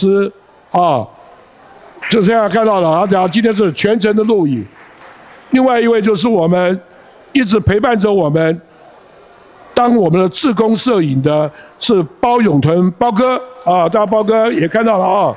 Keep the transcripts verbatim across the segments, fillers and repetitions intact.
师啊，就这样看到了啊。然后今天是全程的录影。另外一位就是我们一直陪伴着我们，当我们的志工摄影的是包永屯包哥啊，大家包哥也看到了啊。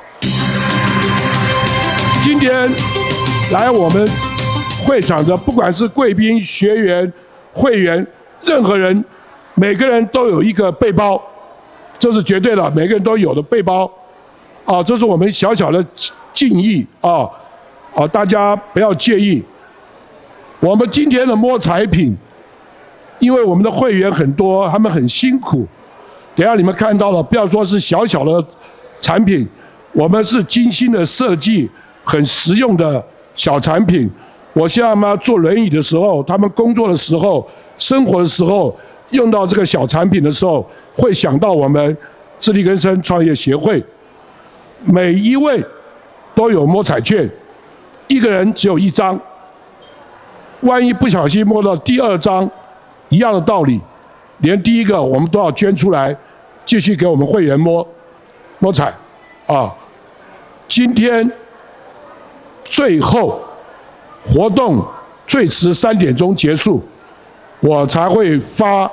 今天来我们会场的，不管是贵宾、学员、会员，任何人，每个人都有一个背包，这是绝对的，每个人都有的背包，啊，这是我们小小的敬意啊，啊，大家不要介意。我们今天的摸彩品，因为我们的会员很多，他们很辛苦，等一下你们看到了，不要说是小小的产品，我们是精心的设计，很实用的小产品。我希望他们坐轮椅的时候，他们工作的时候、生活的时候，用到这个小产品的时候，会想到我们自力更生创业协会。每一位都有摸彩券，一个人只有一张。万一不小心摸到第二张，一样的道理，连第一个我们都要捐出来，继续给我们会员摸摸彩啊。今天最后活动最迟三点钟结束，我才会发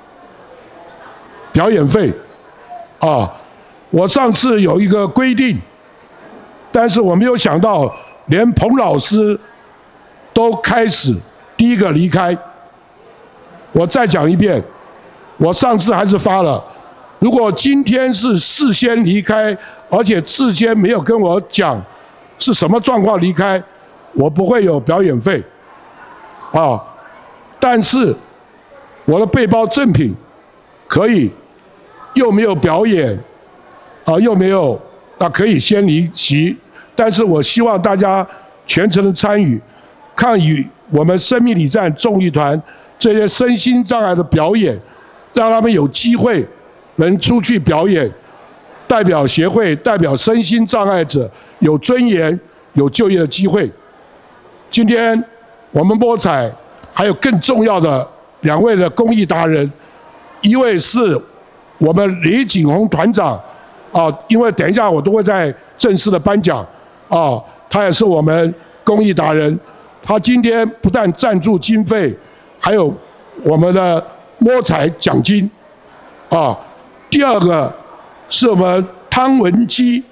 表演费啊。我上次有一个规定，但是我没有想到，连彭老师都开始第一个离开。我再讲一遍，我上次还是发了，如果今天是事先离开，而且事先没有跟我讲是什么状况离开，我不会有表演费啊。但是我的背包赠品可以，又没有表演啊，又没有，那可以先离席。但是我希望大家全程的参与，看与我们生命礼赞综艺团这些身心障碍的表演，让他们有机会能出去表演，代表协会、代表身心障碍者有尊严、有就业的机会。今天我们摸彩还有更重要的两位的公益达人，一位是我们李景宏团长啊，因为等一下我都会在正式的颁奖啊，他也是我们公益达人。他今天不但赞助经费，还有我们的摸彩奖金，啊，第二个是我们汤文基，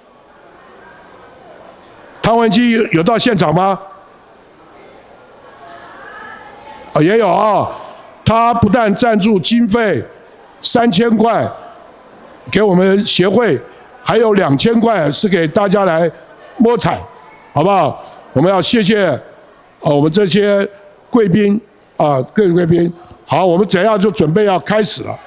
汤文基有到现场吗？啊，也有啊，他不但赞助经费三千块给我们协会，还有两千块是给大家来摸彩，好不好？我们要谢谢。啊，我们这些贵宾啊，各位贵宾，好，我们等一下就准备要开始了。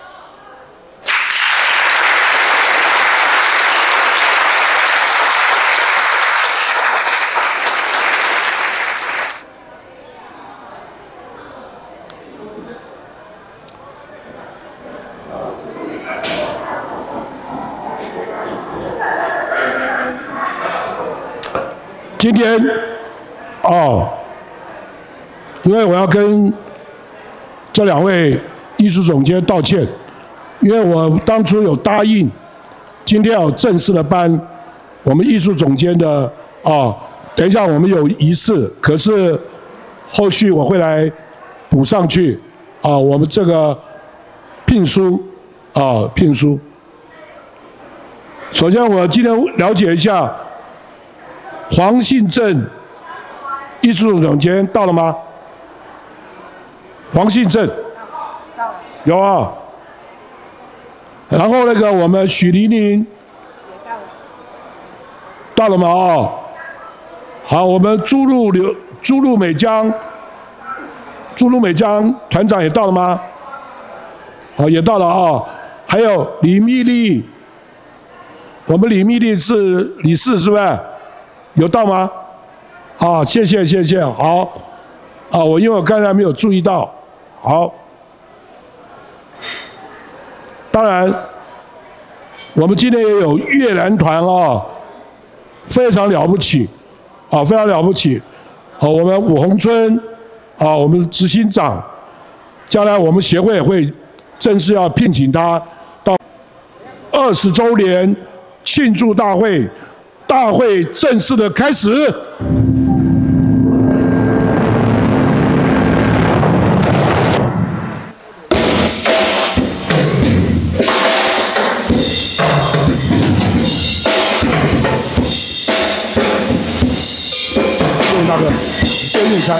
今天，哦。因为我要跟这两位艺术总监道歉，因为我当初有答应，今天要正式的颁我们艺术总监的啊，等一下我们有仪式，可是后续我会来补上去啊，我们这个聘书啊聘书。首先我今天了解一下，黄信正艺术总监到了吗？黄信正，有啊。然后那个我们许玲玲到了吗？哦，好，我们朱露刘朱露美江，朱露美江团长也到了吗？好，也到了啊。还有李蜜丽，我们李蜜丽是理事是不是？有到吗？啊，谢谢谢谢，好。啊，我因为我刚才没有注意到。好，当然，我们今天也有越南团啊，非常了不起，啊，非常了不起，啊，我们武宏春，啊，我们执行长，将来我们协会也会正式要聘请他到二十周年庆祝大会大会正式的开始。大哥，你先用餐。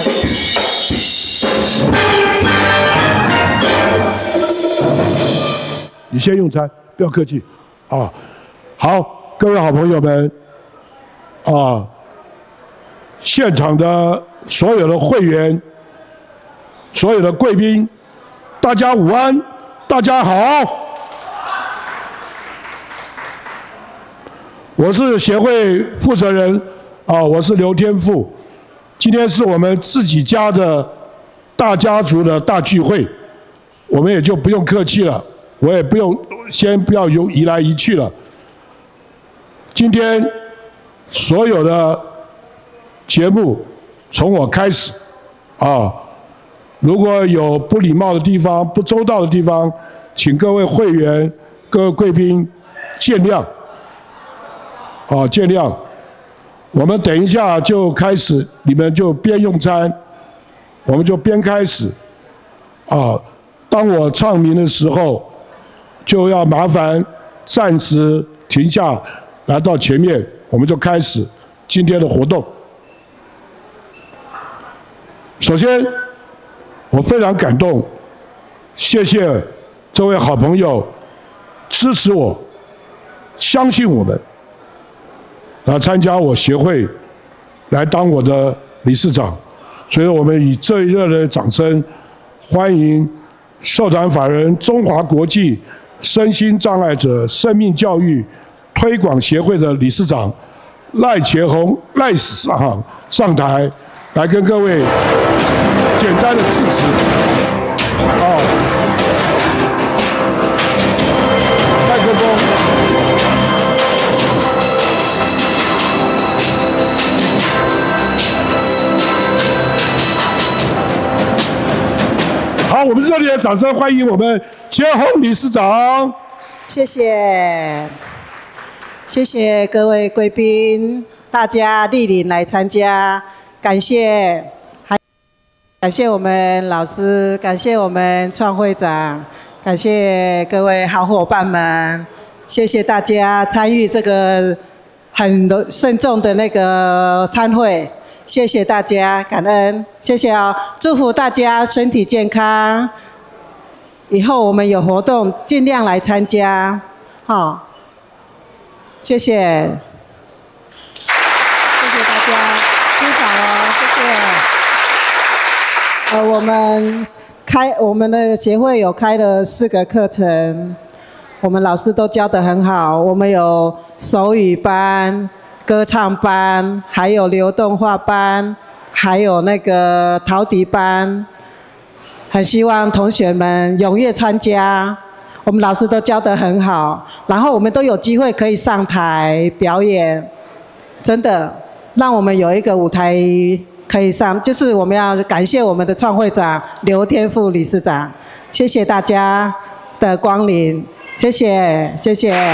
你先用餐，不要客气。啊，好，各位好朋友们，啊，现场的所有的会员、所有的贵宾，大家午安，大家好。我是协会负责人，啊，我是刘天富。今天是我们自己家的大家族的大聚会，我们也就不用客气了，我也不用先不要由移来移去了。今天所有的节目从我开始，啊，如果有不礼貌的地方、不周到的地方，请各位会员、各位贵宾见谅，啊，见谅。我们等一下就开始，你们就边用餐，我们就边开始。啊，当我唱名的时候，就要麻烦暂时停下，来到前面，我们就开始今天的活动。首先，我非常感动，谢谢这位好朋友支持我，相信我们。来参加我协会，来当我的理事长，所以我们以最热烈的掌声欢迎受产法人中华国际身心障碍者生命教育推广协会的理事长赖茄红赖市长上台，来跟各位简单的致辞。哦，麦克风。好，我们热烈的掌声欢迎我们茄红理事长。 谢谢，谢谢各位贵宾，大家莅临来参加，感谢，还感谢我们老师，感谢我们创会长，感谢各位好伙伴们，谢谢大家参与这个很慎重的那个参会。谢谢大家，感恩，谢谢哦，祝福大家身体健康。以后我们有活动尽量来参加，好、哦，谢谢，谢谢大家，欣赏哦，谢谢。呃，我们开我们的协会有开了四个课程，我们老师都教得很好，我们有手语班。歌唱班，还有流动画班，还有那个陶笛班，很希望同学们踊跃参加。我们老师都教得很好，然后我们都有机会可以上台表演，真的让我们有一个舞台可以上。就是我们要感谢我们的创会长刘天富理事长，谢谢大家的光临，谢谢，谢谢。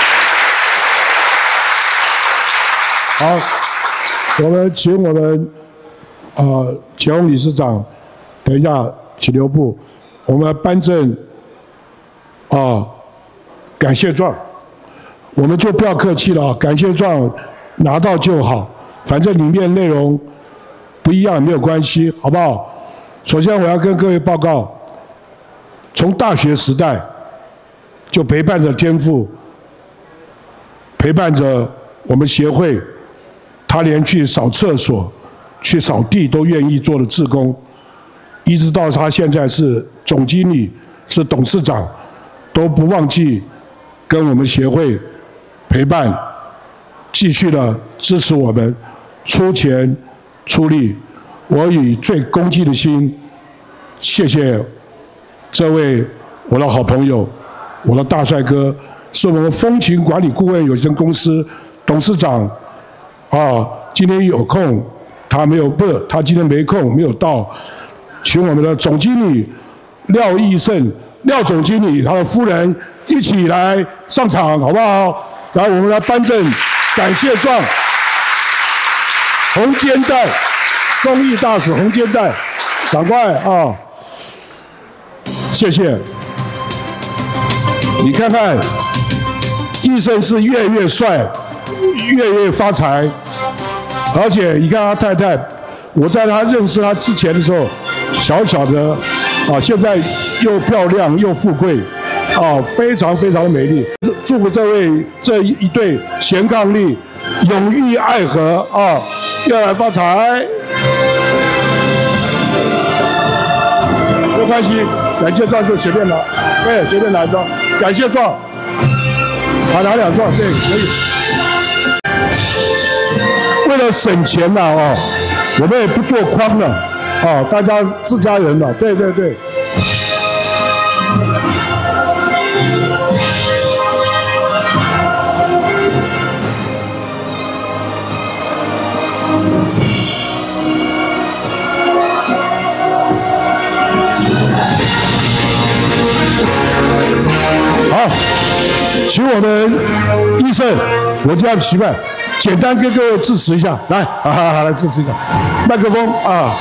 好，我们请我们呃茄红理事长，等一下请留步，我们颁证啊、呃、感谢状，我们就不要客气了，感谢状拿到就好，反正里面内容不一样没有关系，好不好？首先我要跟各位报告，从大学时代就陪伴着天父，陪伴着我们协会。他连去扫厕所、去扫地都愿意做的志工，一直到他现在是总经理、是董事长，都不忘记跟我们协会陪伴，继续的支持我们，出钱出力。我以最恭敬的心，谢谢这位我的好朋友，我的大帅哥，是我们风情管理顾问有限公司董事长。啊，今天有空，他没有不，他今天没空，没有到，请我们的总经理廖义胜，廖总经理他的夫人一起来上场，好不好？来，我们来颁证感谢状，洪肩带，公益大使洪肩带，赶快啊！谢谢。你看看，医生是越越帅，越越发财，而且你看他太太，我在他认识他之前的时候，小小的啊，现在又漂亮又富贵。 啊，非常非常的美丽！祝福这位这一对贤伉俪永浴爱河啊，越来发财。没关系，感谢状就随便拿，对，随便拿一张。感谢状，好，拿两状，对，可以。为了省钱呐，哦，我们也不做框了，哦，大家自家人了，对对对。 好，请我们医生，我这样习惯，简单跟各位致辞一下，来，好好好，来致辞一下，麦克风啊，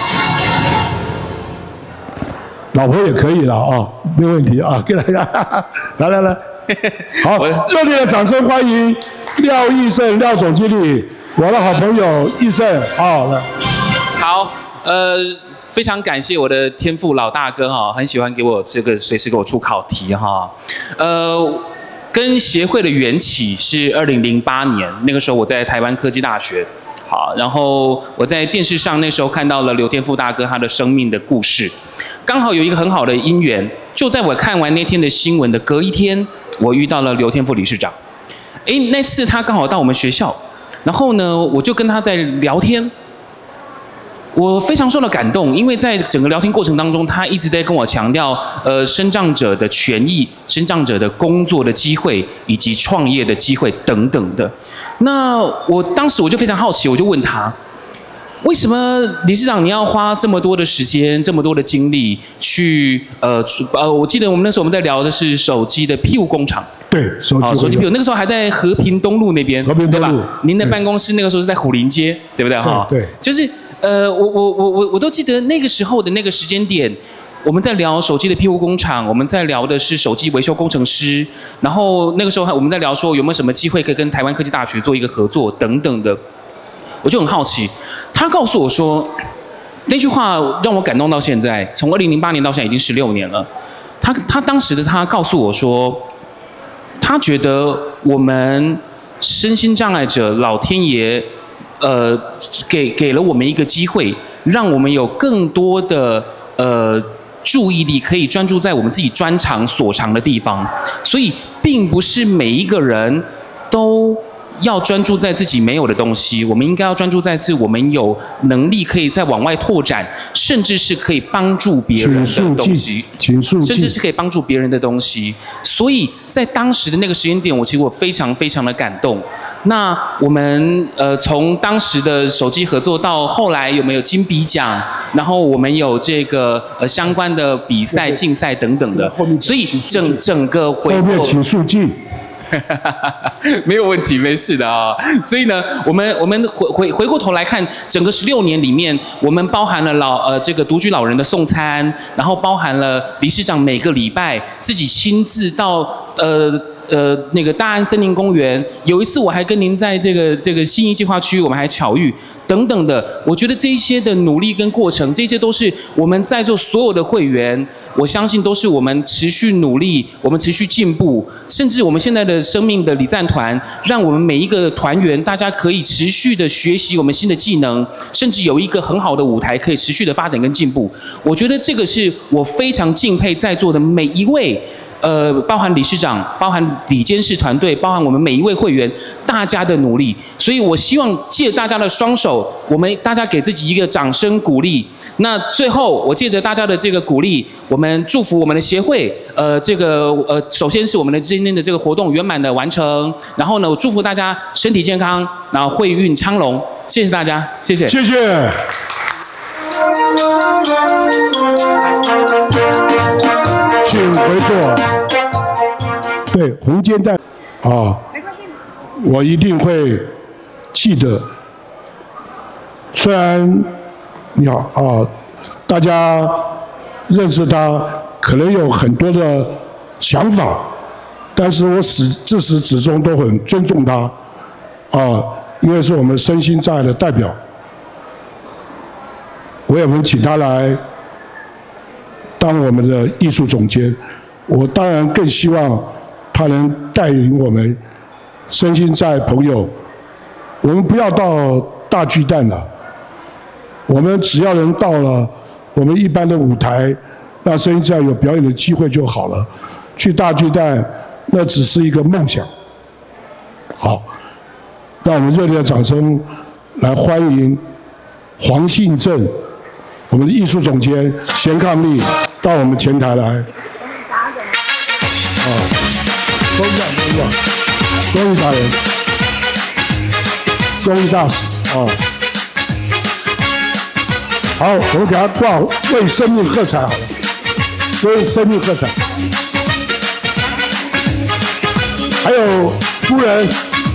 老婆也可以了啊，没问题啊，给大家，来来来，好，热烈的掌声欢迎廖益胜廖总经理，我的好朋友益胜，好来， 好，呃。 非常感谢我的天父老大哥哈，很喜欢给我这个随时给我出考题哈。呃，跟协会的缘起是二零零八年，那个时候我在台湾科技大学，好，然后我在电视上那时候看到了刘天父大哥他的生命的故事，刚好有一个很好的因缘，就在我看完那天的新闻的隔一天，我遇到了刘天父理事长。哎，那次他刚好到我们学校，然后呢，我就跟他在聊天。 我非常受到感动，因为在整个聊天过程当中，他一直在跟我强调，呃，身障者的权益、身障者的工作的机会以及创业的机会等等的。那我当时我就非常好奇，我就问他，为什么理事长你要花这么多的时间、这么多的精力去呃呃，我记得我们那时候我们在聊的是手机的庇护工厂。 对，手机手机庇护那个时候还在和平东路那边， 和平东路， 对吧？您的办公室那个时候是在虎林街，对不对哈？ 对， 就是。 呃，我我我我我都记得那个时候的那个时间点，我们在聊手机的庇护工厂，我们在聊的是手机维修工程师，然后那个时候我们在聊说有没有什么机会可以跟台湾科技大学做一个合作等等的，我就很好奇，他告诉我说那句话让我感动到现在，从二零零八年到现在已经十六年了，他他当时的他告诉我说，他觉得我们身心障碍者，老天爷。 呃，给给了我们一个机会，让我们有更多的呃注意力可以专注在我们自己专长所长的地方，所以并不是每一个人都要专注在自己没有的东西，我们应该要专注在是我们有能力可以再往外拓展，甚至是可以帮助别人的东西，甚至是可以帮助别人的东西。所以在当时的那个时间点，我其实我非常非常的感动。 那我们呃从当时的手机合作到后来有没有金笔奖，然后我们有这个呃相关的比赛、竞赛等等的，所以整整个回后面请速记。 没有问题，没事的啊、哦。所以呢，我们我们回回回过头来看，整个十六年里面，我们包含了老呃这个独居老人的送餐，然后包含了理事长每个礼拜自己亲自到呃。 呃，那个大安森林公园，有一次我还跟您在这个这个信义计划区，我们还巧遇等等的。我觉得这一些的努力跟过程，这些都是我们在座所有的会员，我相信都是我们持续努力，我们持续进步，甚至我们现在的生命的礼赞团，让我们每一个团员，大家可以持续的学习我们新的技能，甚至有一个很好的舞台可以持续的发展跟进步。我觉得这个是我非常敬佩在座的每一位。 呃，包含理事长，包含理监事团队，包含我们每一位会员，大家的努力，所以我希望借大家的双手，我们大家给自己一个掌声鼓励。那最后，我借着大家的这个鼓励，我们祝福我们的协会，呃，这个呃，首先是我们的今天的这个活动圆满的完成，然后呢，我祝福大家身体健康，然后慧运昌隆，谢谢大家，谢谢， 谢谢。请回座。对，红肩带，啊，我一定会记得，虽然你好啊，大家认识他，可能有很多的想法，但是我始自始至终都很尊重他，啊，因为是我们身心障碍的代表，我也会请他来当我们的艺术总监。我当然更希望他能带领我们身心障碍朋友，我们不要到大巨蛋了，我们只要能到了我们一般的舞台，让身心障碍有表演的机会就好了。去大巨蛋那只是一个梦想。好，让我们热烈的掌声来欢迎黄信正，我们的艺术总监贤伉俪到我们前台来。啊，恭喜恭喜恭喜大人，恭喜大使啊！好，我们给他挂为生命喝彩好了，为生命喝彩。还有夫人。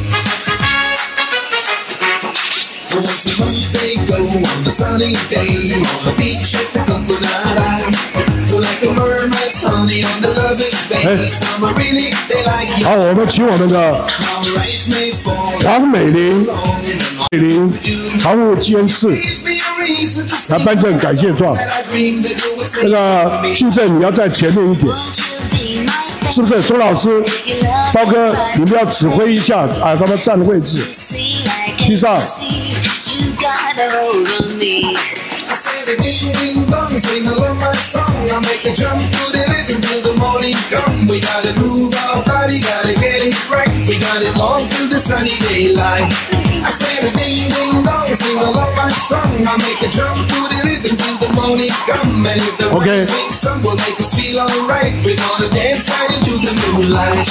好，我们请我们的黄美玲，美玲常务监事来颁证感谢状。那个信正，你要在前面一点，是不是？周老师、包哥，你们要指挥一下啊，他们站的位置，地上。Sing along my song, I'll make a jump to the rhythm till the morning come. We gotta move our body, gotta get it right. We got it long till the sunny daylight. I said a ding ding dong, sing along my song. I'll make a jump to the rhythm till the morning come. And if the okay. rain sings some will make us feel alright. We're gonna dance right into the moonlight.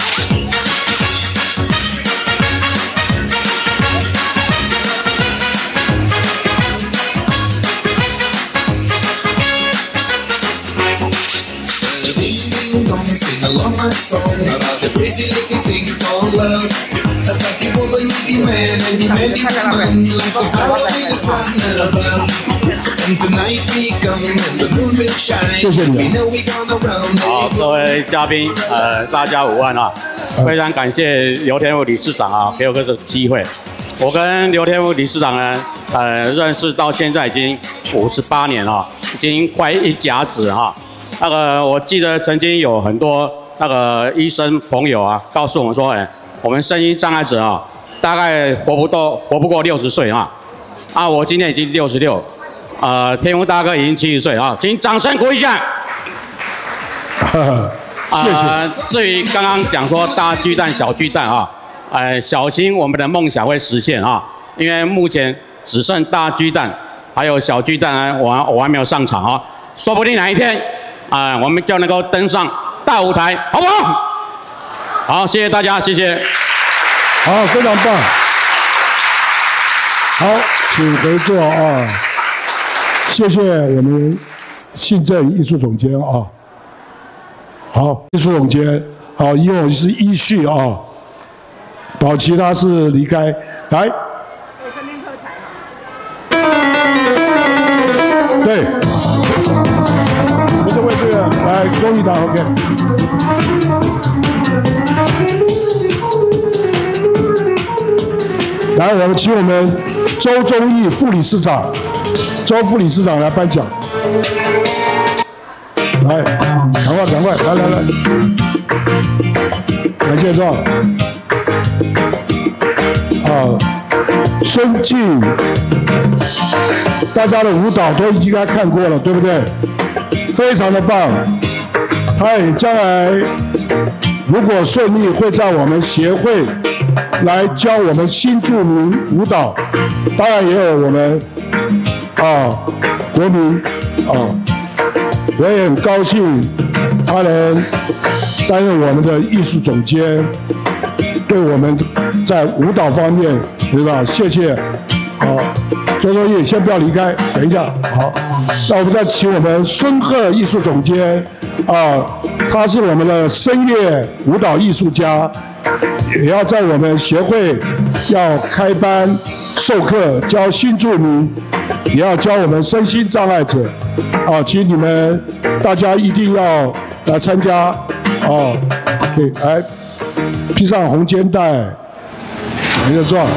Along my song about the crazy little thing called love. About the woman with the man and the man with the woman, like the flower with the sun above. And tonight we come and the moon will shine. We know we gonna round. 好，各位嘉宾，呃，大家午安啊！非常感谢刘天武理事长啊，给我这个机会。我跟刘天武理事长呢，呃，认识到现在已经五十八年了，已经快一甲子哈。那个我记得曾经有很多那个医生朋友啊，告诉我们说，哎，我们身心障碍者啊，大概活不到活不过六十岁啊。啊，我今年已经六十六，呃，天翁大哥已经七十岁啊，请掌声鼓一下。谢谢。呃，至于刚刚讲说大巨蛋、小巨蛋啊，呃，小心我们的梦想会实现啊，因为目前只剩大巨蛋，还有小巨蛋呢，我我还没有上场啊，说不定哪一天。啊、呃，我们就能够登上大舞台，好不好？好，谢谢大家，谢谢。 好，非常棒。好，请回座啊！谢谢我们信正艺术总监啊。好，艺术总监，好，因为我是依序啊，宝琦他是离开，来。我身边喝彩。对。为这个来恭喜他 ，OK。来，我们请我们周忠义副理事长，周副理事长来颁奖。来，赶快，赶快，来来来，感谢状。啊，孙静，大家的舞蹈都已经该看过了，对不对？非常的棒，他也将来如果顺利，会在我们协会来教我们新住民舞蹈，当然也有我们啊国民啊，我也很高兴他能担任我们的艺术总监，对我们在舞蹈方面，对吧？谢谢，好。 周周叶先不要离开，等一下。好，那我们再请我们孙鹤艺术总监啊，他是我们的声乐舞蹈艺术家，也要在我们协会要开班授课，教新住民，也要教我们身心障碍者啊，请你们大家一定要来参加哦。OK， 来披上红肩带，一个状。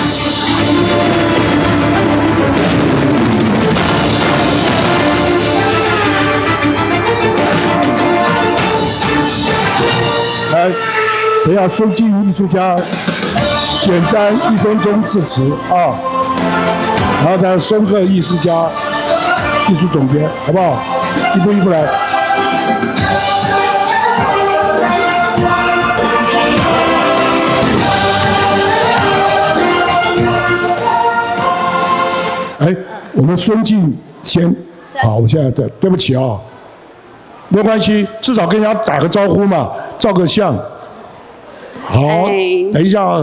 来，等一下，孙金鱼艺术家，简单一分钟致辞啊。然后再孙鹤艺术家、艺术总监，好不好？一步一步来。哎，我们孙静先，好，我现在对，对不起啊、哦，没关系，至少跟人家打个招呼嘛，照个相。好，等一下啊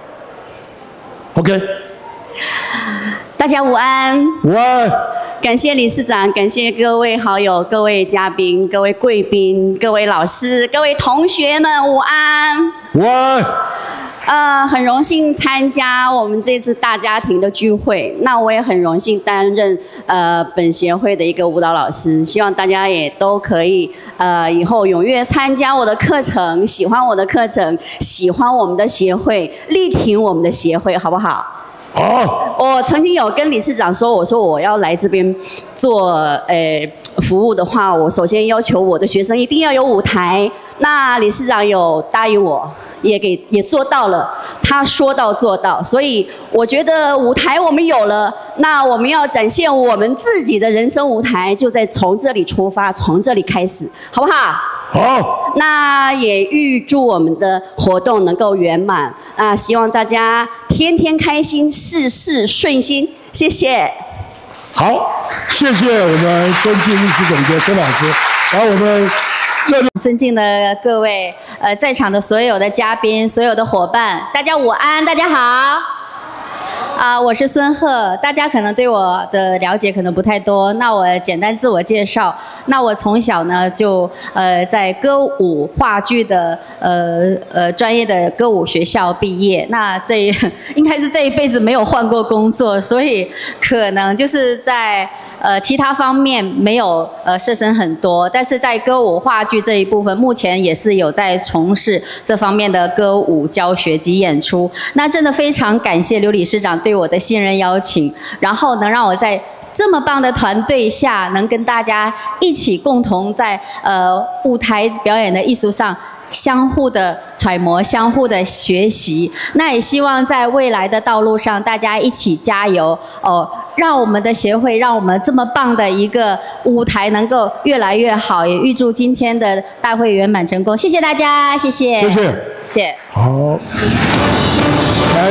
，OK。 大家午安。 午安。 感谢理事长，感谢各位好友、各位嘉宾、各位贵宾、各位老师、各位同学们，午安。 午安。 呃，很荣幸参加我们这次大家庭的聚会。那我也很荣幸担任呃本协会的一个舞蹈老师，希望大家也都可以呃以后踊跃参加我的课程，喜欢我的课程，喜欢我们的协会，力挺我们的协会，好不好？ 好。 我曾经有跟理事长说，我说我要来这边做呃服务的话，我首先要求我的学生一定要有舞台。那理事长有答应我。也给也做到了，他说到做到，所以我觉得舞台我们有了，那我们要展现我们自己的人生舞台，就在从这里出发，从这里开始，好不好？ 好。 那也预祝我们的活动能够圆满啊！希望大家天天开心，事事顺心，谢谢。 好，谢谢我们孙静艺术总监孙老师，然后我们。 尊敬的各位，呃，在场的所有的嘉宾、所有的伙伴，大家午安，大家好。啊、呃，我是孙鹤，大家可能对我的了解可能不太多，那我简单自我介绍。那我从小呢就呃在歌舞话剧的呃呃专业的歌舞学校毕业，那这应该是这一辈子没有换过工作，所以可能就是在。呃，其他方面没有呃涉身很多，但是在歌舞话剧这一部分，目前也是有在从事这方面的歌舞教学及演出。那真的非常感谢刘理事长对我的信任邀请，然后能让我在这么棒的团队下，能跟大家一起共同在呃舞台表演的艺术上。相互的揣摩，相互的学习，那也希望在未来的道路上，大家一起加油哦，让我们的协会，让我们这么棒的一个舞台能够越来越好，也预祝今天的大会圆满成功。谢谢大家，谢谢， 谢谢， 谢谢。 好，来，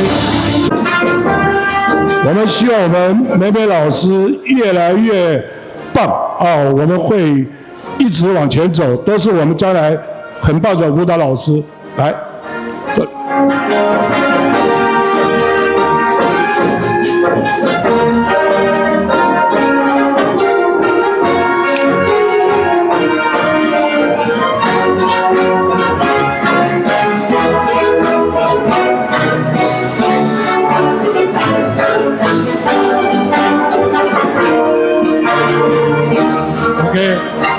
我们希望我们美美老师越来越棒啊！我们会一直往前走，都是我们将来。很棒的舞蹈老师，来。OK，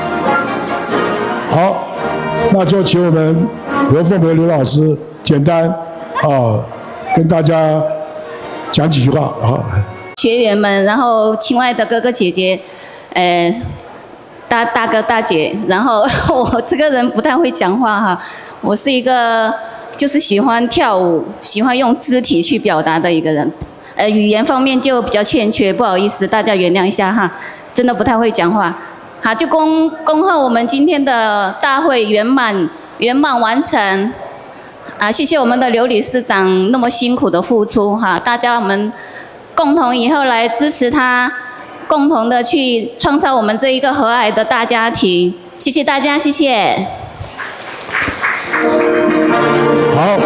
好。那就请我们刘凤培刘老师简单啊，跟大家讲几句话啊。 学员们，然后亲爱的哥哥姐姐，呃，大大哥大姐，然后我这个人不太会讲话哈，我是一个就是喜欢跳舞，喜欢用肢体去表达的一个人，呃，语言方面就比较欠缺，不好意思，大家原谅一下哈，真的不太会讲话。好，就恭恭贺我们今天的大会圆满圆满完成，啊，谢谢我们的刘理事长那么辛苦的付出哈，大家我们共同以后来支持他，共同的去创造我们这一个和蔼的大家庭，谢谢大家，谢谢。 好。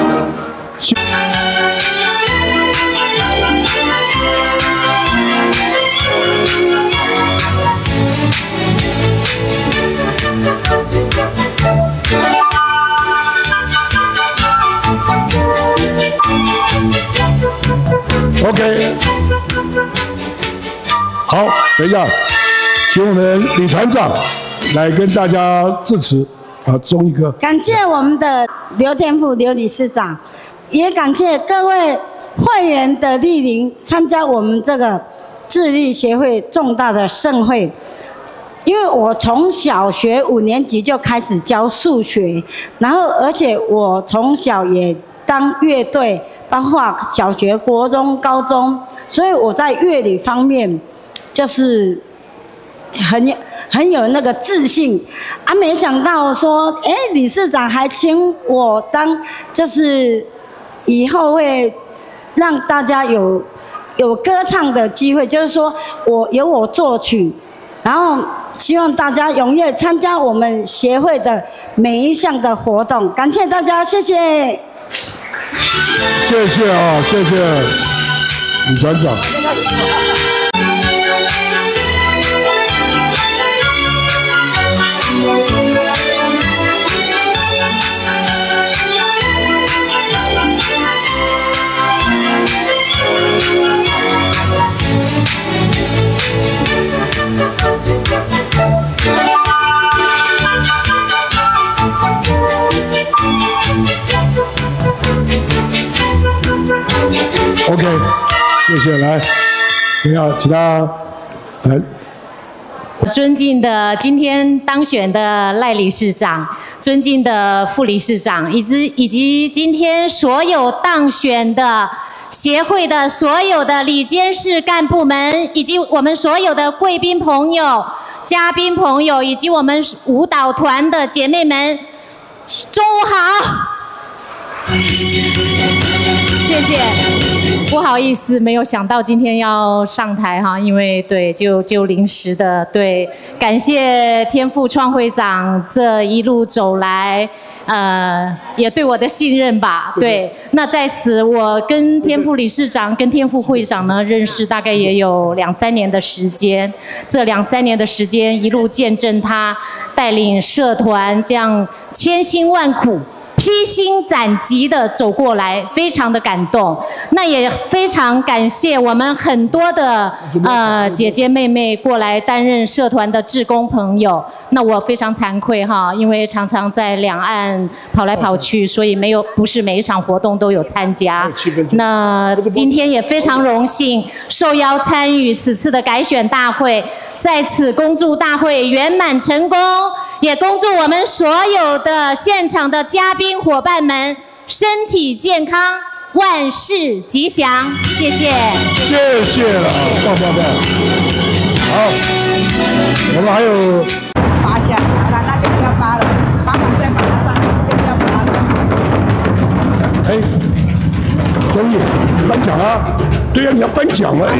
好，等一下，请我们李团长来跟大家致辞。啊，钟义哥。 感谢我们的刘天富刘理事长，也感谢各位会员的莅临参加我们这个智力协会重大的盛会。因为我从小学五年级就开始教数学，然后而且我从小也当乐队，包括小学、国中、高中，所以我在乐理方面就是很有很有那个自信啊。没想到说，哎，理事长还请我当，就是以后会让大家有有歌唱的机会，就是说我由我作曲。然后希望大家踊跃参加我们协会的每一项的活动，感谢大家，谢谢。 谢谢啊，谢谢李团长。OK， 谢谢。来，等一下，其他来。 尊敬的今天当选的赖理事长，尊敬的副理事长，以及以及今天所有当选的协会的所有的理监事干部们，以及我们所有的贵宾朋友、嘉宾朋友，以及我们舞蹈团的姐妹们，中午好。谢谢，不好意思，没有想到今天要上台哈，因为对，就就临时的对，感谢天父创会长这一路走来，呃，也对我的信任吧，对。那在此，我跟天父理事长、跟天父会长呢认识大概也有两三年的时间，这两三年的时间一路见证他带领社团这样千辛万苦。披荆斩棘的走过来，非常的感动。那也非常感谢我们很多的呃姐姐妹妹过来担任社团的志工朋友。那我非常惭愧哈，因为常常在两岸跑来跑去，所以没有不是每一场活动都有参加。那今天也非常荣幸受邀参与此次的改选大会，在此恭祝大会圆满成功。也恭祝我们所有的现场的嘉宾伙伴们身体健康，万事吉祥。谢谢， 谢谢了，棒棒棒！好，我们还有拔下来了，那就不要拔了，拔完再把它上，就不要拔了。 哎，钟毅，颁奖啊！对呀、啊，你要颁奖了。哎，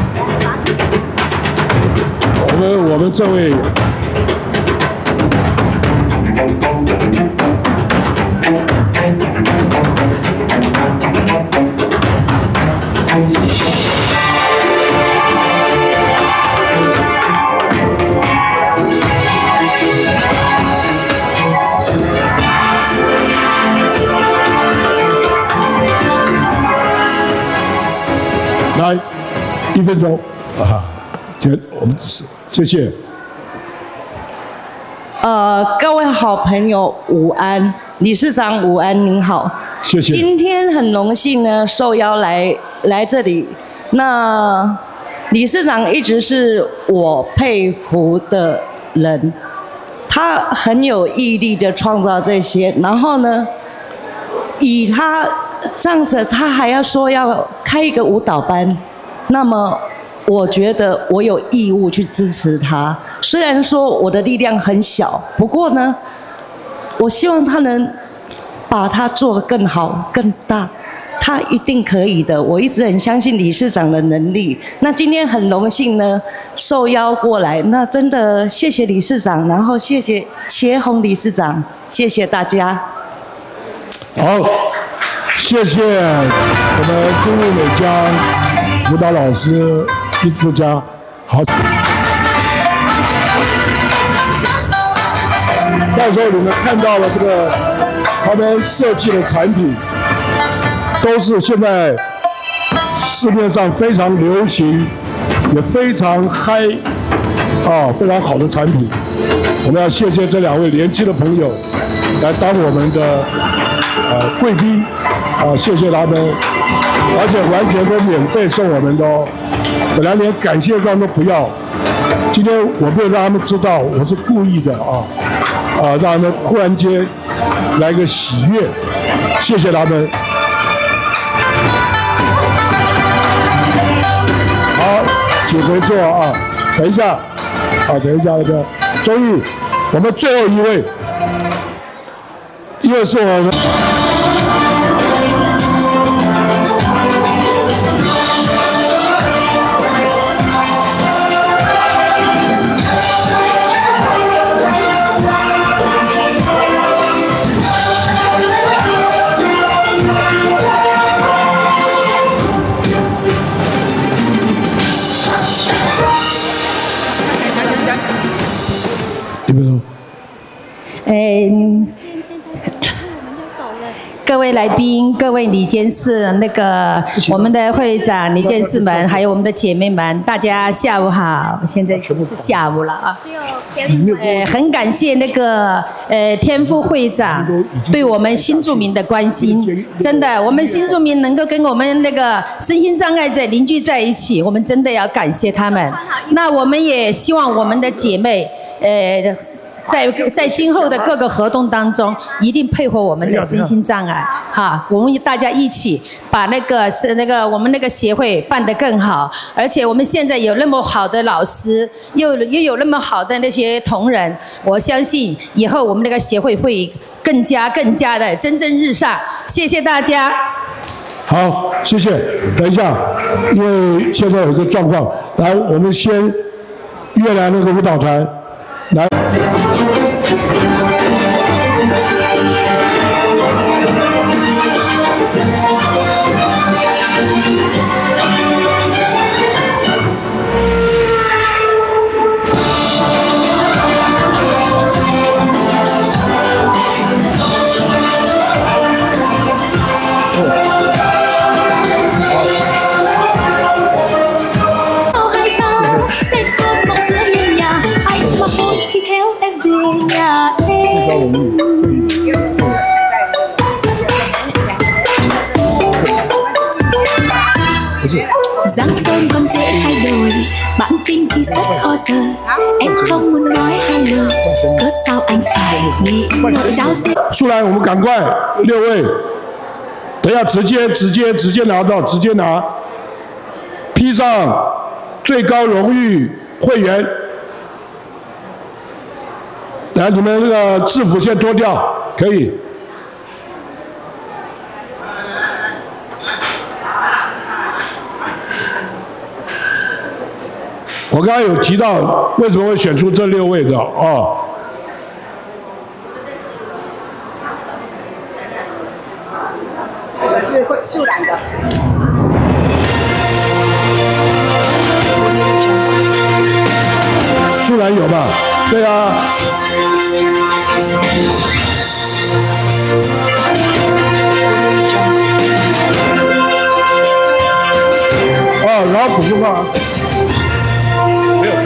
我们我们这位。来，一分钟啊！姐，我们谢谢。 呃，各位好朋友午安，理事长午安，您好。 谢谢。 今天很荣幸呢，受邀来来这里。那理事长一直是我佩服的人，他很有毅力的创造这些，然后呢，以他这样子，他还要说要开一个舞蹈班，那么。我觉得我有义务去支持他，虽然说我的力量很小，不过呢，我希望他能把它做得更好、更大，他一定可以的。我一直很相信理事长的能力。那今天很荣幸呢，受邀过来，那真的谢谢理事长，然后谢谢茄红理事长，谢谢大家。 好，谢谢我们朱丽美江舞蹈老师。艺术家，好。到时候你们看到了这个他们设计的产品，都是现在市面上非常流行也非常嗨，啊，非常好的产品。我们要谢谢这两位年轻的朋友来当我们的呃贵宾，啊，谢谢他们，而且完全都免费送我们的哦，本来连感谢状都不要。今天我没有让他们知道我是故意的啊，啊，让他们忽然间来个喜悦，谢谢他们。好，请回座啊，等一下，好，等一下那个周毅，我们最后一位，又是我们。 嗯，各位来宾、各位理监事、那个我们的会长、理监事们，还有我们的姐妹们，大家下午好！现在是下午了啊。呃，很感谢那个呃天父会长对我们新住民的关心，真的，我们新住民能够跟我们那个身心障碍者凝聚在一起，我们真的要感谢他们。那我们也希望我们的姐妹，呃。在在今后的各个活动当中，一定配合我们的身心障碍，哈，我们大家一起把那个是那个我们那个协会办得更好。而且我们现在有那么好的老师，又又有那么好的那些同仁，我相信以后我们那个协会会更加更加的蒸蒸日上。谢谢大家。 好，谢谢。等一下，因为现在有一个状况，来，我们先越南那个舞蹈团来。 Giang sơn không dễ thay đổi, bản tin thì rất khó sợ. Em không muốn nói hai lời, cớ sao anh phải nghĩ ngợi giáo duyên. 出来，我们赶快，六位，等一下直接直接直接拿到，直接拿，披上最高荣誉会员。来，你们那个制服先脱掉，可以。我刚刚有提到为什么会选出这六位的哦。 这个是会素染的。 素染有吧？对啊。哦，然后补充啊。没有。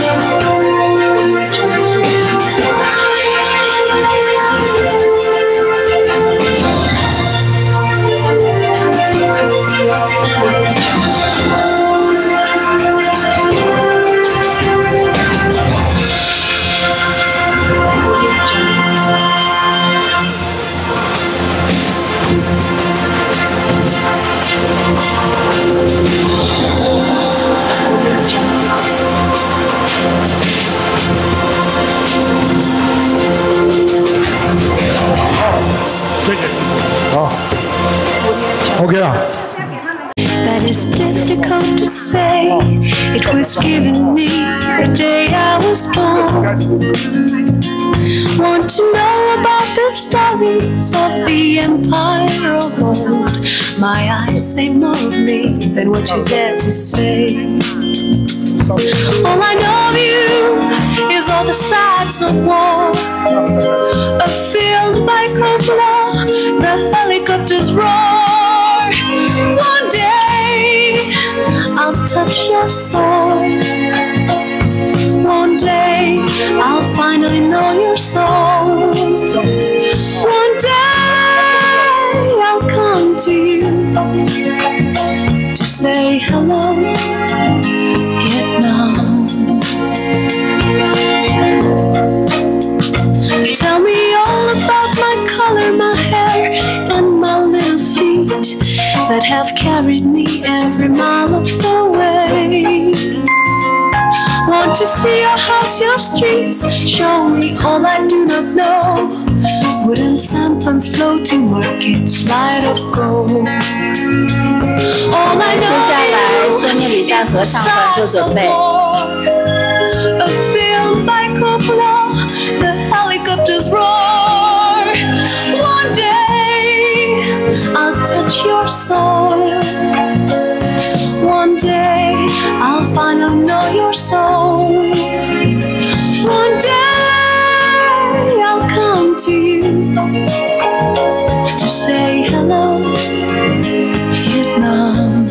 好 ，OK 了。 That is difficult to say. It was given me the day I was born. Want to know about the stories of the empire of old? My eyes say more of me than what you dare to say. All I know of you is all the sides of war. A field by Coppola, the helicopters roar. One day I'll turn touch your soul. One day I'll finally know your soul. One day I'll come to you to say hello, Vietnam. Tell me all about my color, my hair, and my little feet that have carried me every mile of the way. Want to see your house, your streets, show me all I do not know. Wooden sampans, floating markets, light of gold. All I know 接下来，生命礼赞合唱团做准备。 A film by Coppola, the helicopters roar. One day I'll touch your soil. One day I'll finally know your soul. One day I'll come to you to say hello, Vietnam.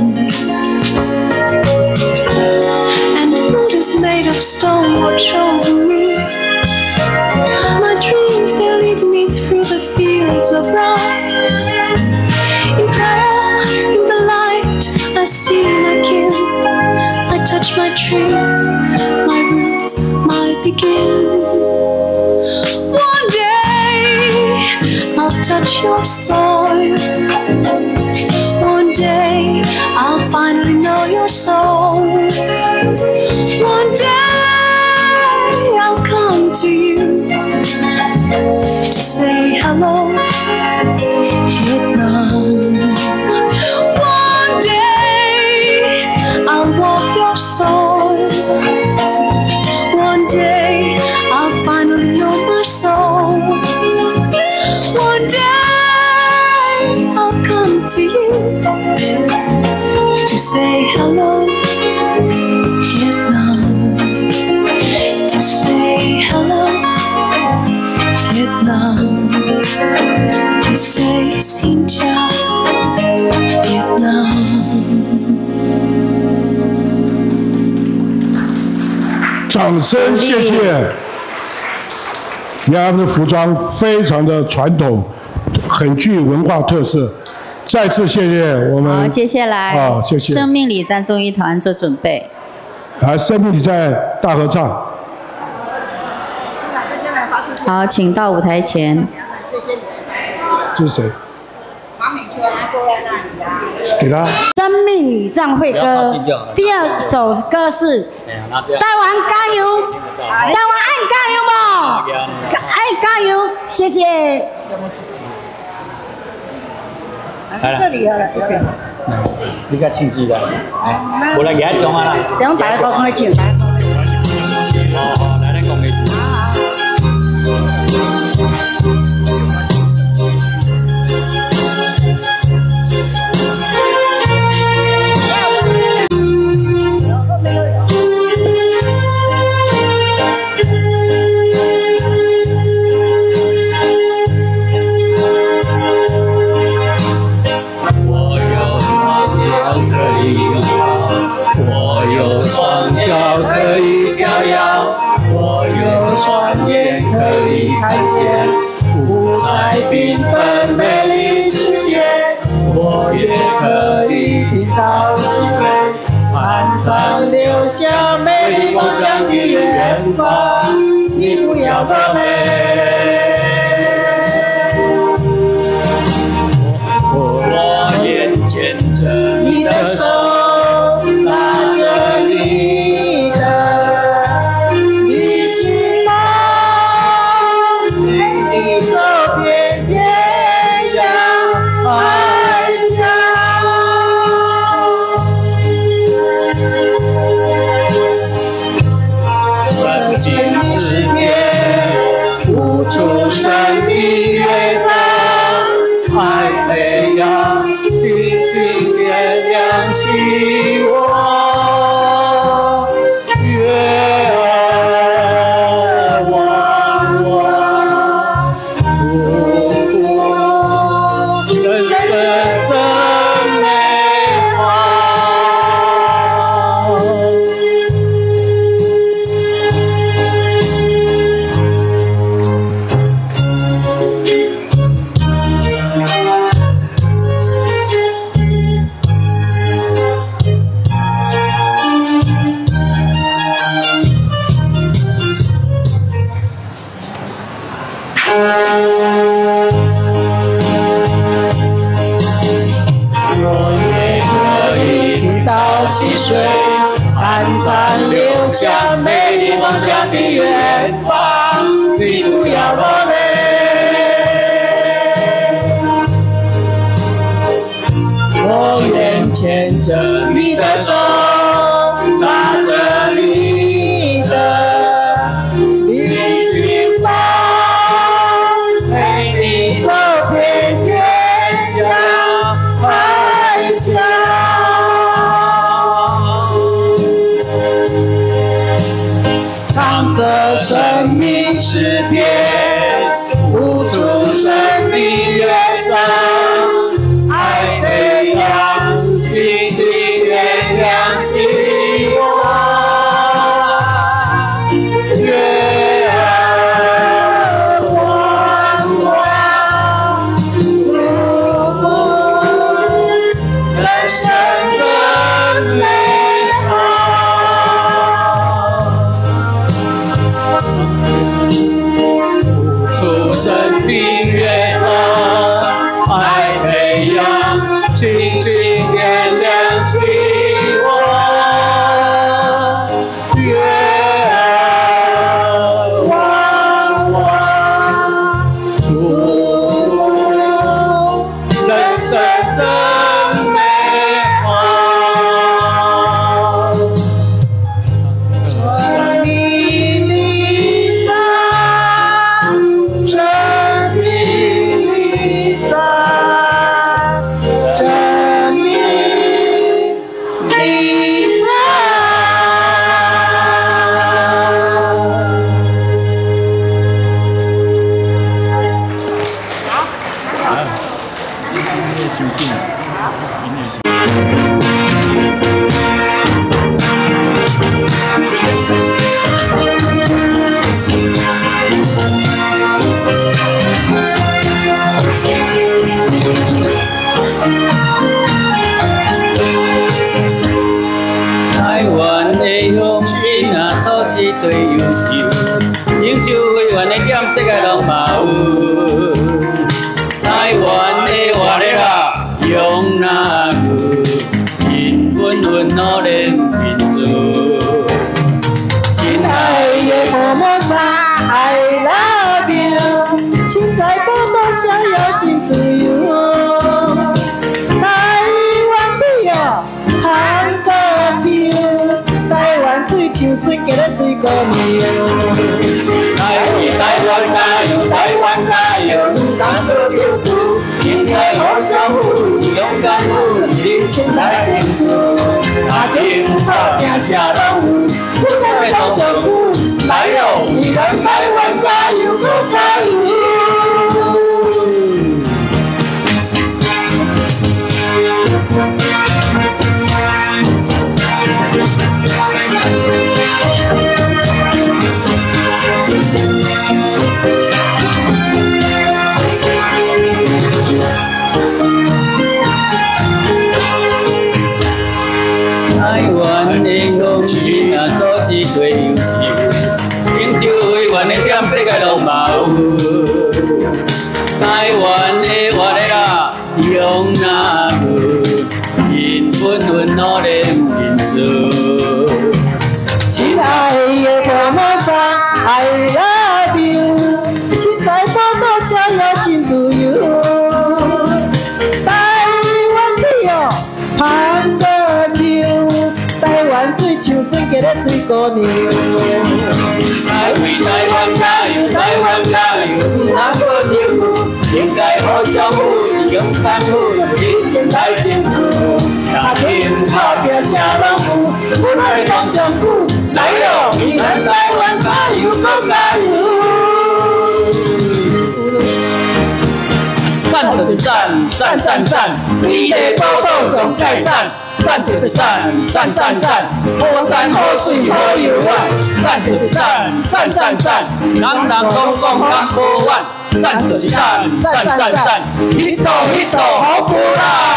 And the road is made of stone, watch over me. My dreams, they lead me through the fields of rice. In prayer, in the light, I see my kin. I touch my tree, my roots, my begin. One day, I'll touch your soil. One day, I'll finally know your soul. One day, I'll come to you to say hello, Vietnam. One day, I'll walk your soil. One day, I'll finally know my soul. One day, I'll come to you to say hello, Vietnam. To say hello, Vietnam. To say xin chào, Vietnam. 掌声，谢谢。你看他们的服装非常的传统，很具文化特色。再次谢谢我们。 好，接下来， 啊，谢谢。 生命礼赞综艺团做准备。 来，生命礼在大合唱。 好，请到舞台前。 这是谁？给他。 生命礼赞会歌，第二首歌是台湾加油，台湾爱加油不？爱加油，谢谢。 来这里了，你较庆祝啦，哎，无来举中啊啦。 等大家讲开唱，大家讲开唱。 好好，来咱讲开唱。 可以拥抱，我有双脚可以飘摇，我有双眼可以看见五彩缤纷美丽世界，我也可以听到溪水潺潺流向美丽梦想的远方，你不要落泪。 牵着你的手，拉着你的旅行梦，陪你走遍天涯海角。圣经诗篇，悟出生命乐章，爱培养。 轻轻点亮起我，月儿弯弯，祖国人生真美好。 梦想的远方，你不要落泪。我愿牵着你的手，拉着你的旅行吧，陪你走遍天涯海角。唱着生命诗篇，谱出生命乐章，爱培养星星月亮希望，月儿弯弯，祝福人生真美好。谱出生命乐章，爱培养星星点亮希望，月儿弯弯，祝福人生真美好。生命里长，生命里长，生命里长。台湾的乡亲啊，素质最优秀，成就伟岸的点，世界拢嘛有。台湾的活力啊，用哪有？真稳稳努力民主。亲爱的父母山 ，I love you， 现在报道逍遥真自由。台湾美哦，韩国球，台湾水像水加咧水果面。台台湾加油，台湾加油，唔通搁丢丢，应该互相扶持，勇敢付出，人生来争取。家庭打拼啥拢有，不能讲上久。来哦，你咱台湾加油，搁加油！台湾的乡亲啊，素质最优秀，成就伟岸的点，世界拢嘛有。台湾的活力啊，用哪有？真稳稳努力民主。亲爱的父母山 ，I love you， 现在报道逍遥真自由。台湾美哦，韩国球，台湾水像水加咧水果娘。来为台湾加油，台湾加油，唔通搁丢丢，应该互相扶持，勇敢付出，人生来争取。家庭打拼啥拢有，不能讲上久。来哦，你咱台湾加油，搁加油！赞就是赞，赞赞赞，你的报道上盖赞。赞就是赞，赞赞赞，好山好水好游玩，赞就是赞，赞赞赞，人人讲讲讲无完，赞就是赞，赞赞赞，一道一道好不啦！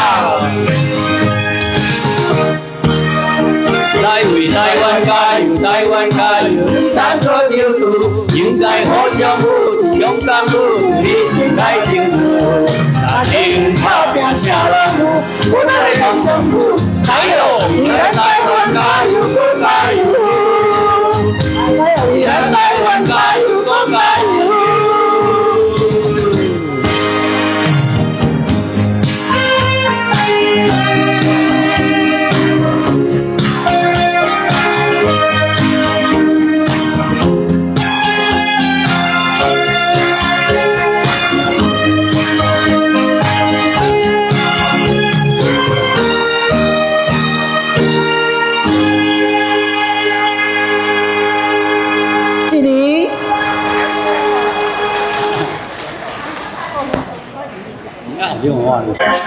来为台湾加油，台湾加油，唔通搁丢丢，应该互相扶持，勇敢付出，理性来争取。家庭打拼啥拢有，不能讲上久。来哦，你咱台湾加油，搁加油！来哦， 种话。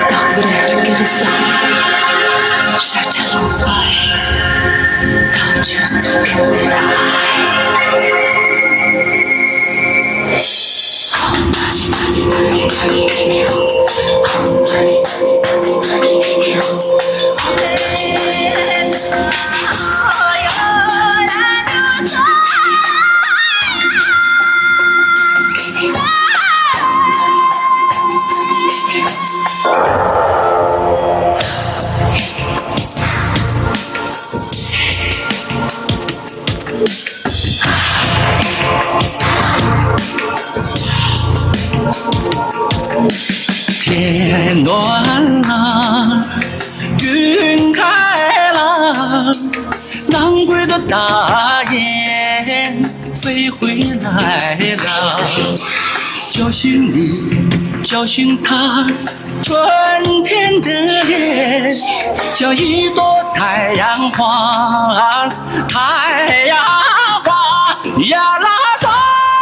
天暖了，云开了，南归的大雁飞回来了，教训你，教训他，春天的脸像一朵太阳花，太阳花呀啦啦，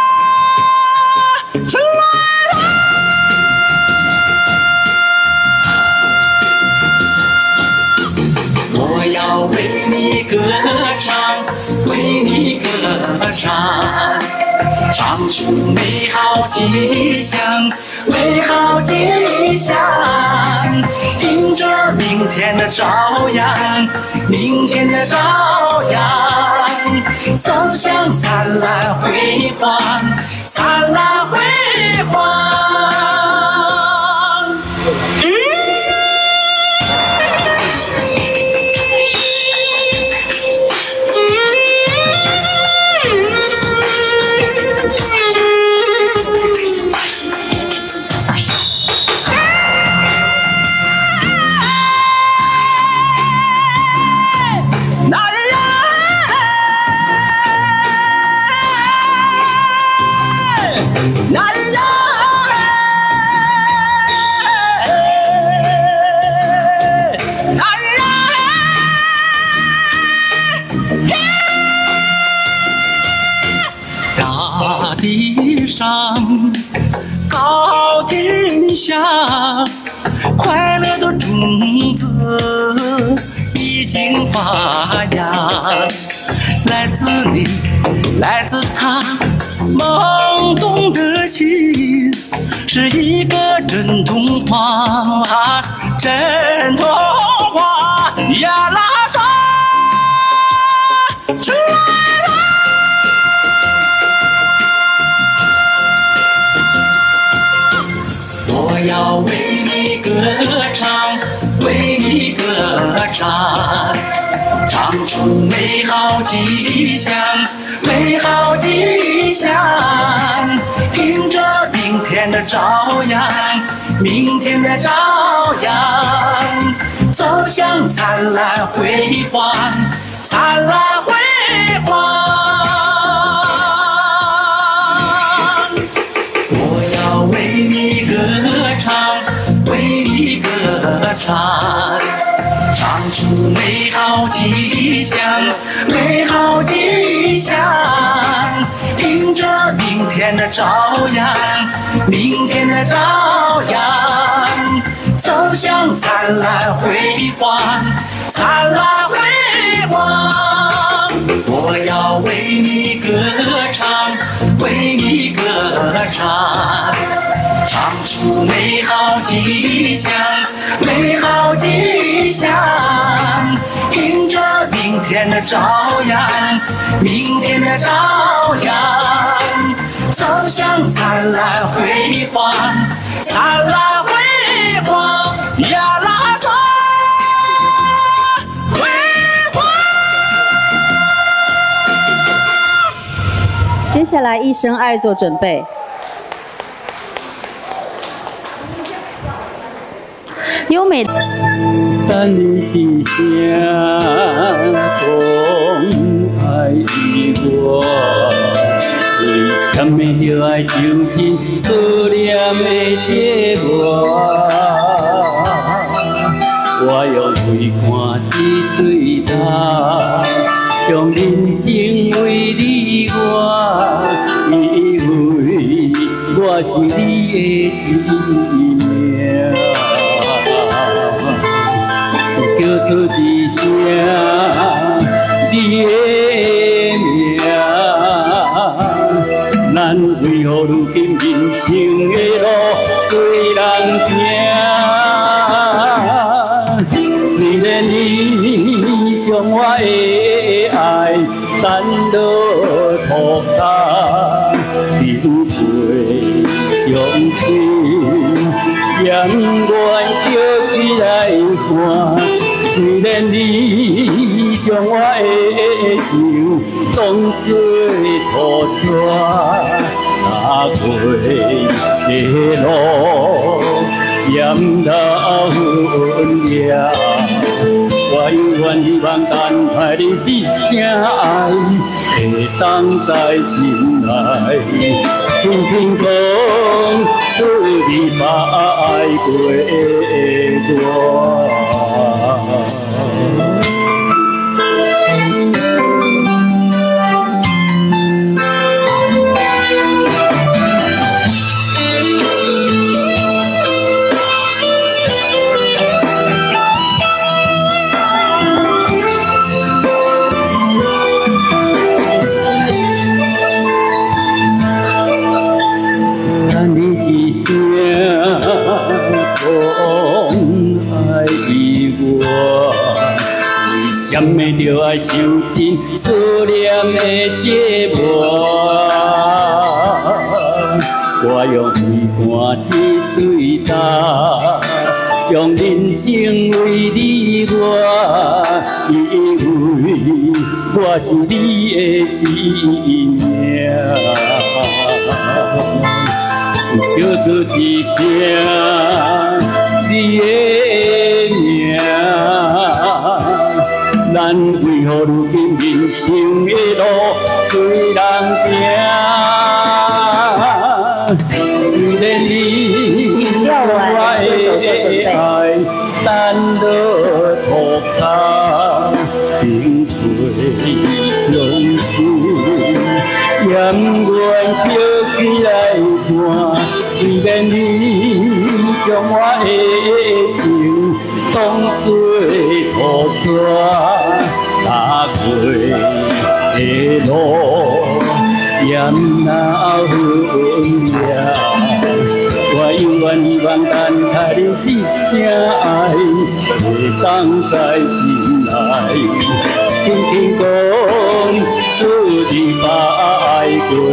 出来了。我要为你歌唱，为你歌唱，唱出美好吉祥，美好吉祥，迎着明天的朝阳，明天的朝阳，走向灿烂辉煌，灿烂辉煌。大地上，高天下，快乐的种子已经发芽，来自你，来自他，懵懂的心是一个真童话，真童话呀啦啦，出来了。我要为你歌唱，为你歌唱，唱出美好吉祥，美好吉祥，迎着明天的朝阳，明天的朝阳，走向灿烂辉煌，灿烂辉煌。我要为你歌唱，为你歌唱，唱出美好吉祥，美好吉祥，迎着明天的朝阳，明天的朝阳，走向灿烂辉煌，灿烂辉煌。我要为你歌唱，为你歌唱，唱出美好吉祥，美好吉祥，迎着明天的朝阳，明天的朝阳，走向灿烂辉煌，灿烂辉煌呀啦啦，辉煌。 接下来一生爱做准备。优美的。 但你只想同爱与我，为签的着爱情真思念的结果。我用泪汗之水打，将人生为你活，因为我是你的生命。 出一声你的名，咱为何如今人生的路随人行？虽然你将我的爱担落土下，流陪伤心，也不愿叫起来看。虽然你将我的情当作土沙，踏过的路也不到分了。我永远希望等待你一声爱，会当在心内轻轻讲出你爱过我。闪的着爱受尽思念的折磨，我用泪汗滴水干，将人生为你活，因为我是你的生命。叫出一声你的名。咱为何如今人生的路随人行？虽然你将我的爱担落土下，流陪伤心，也不愿叫起来看。虽然你将我的情当作土沙，踏过的路也不能分了。我永远希望等待你一声爱，会当在心内轻轻讲出你爱过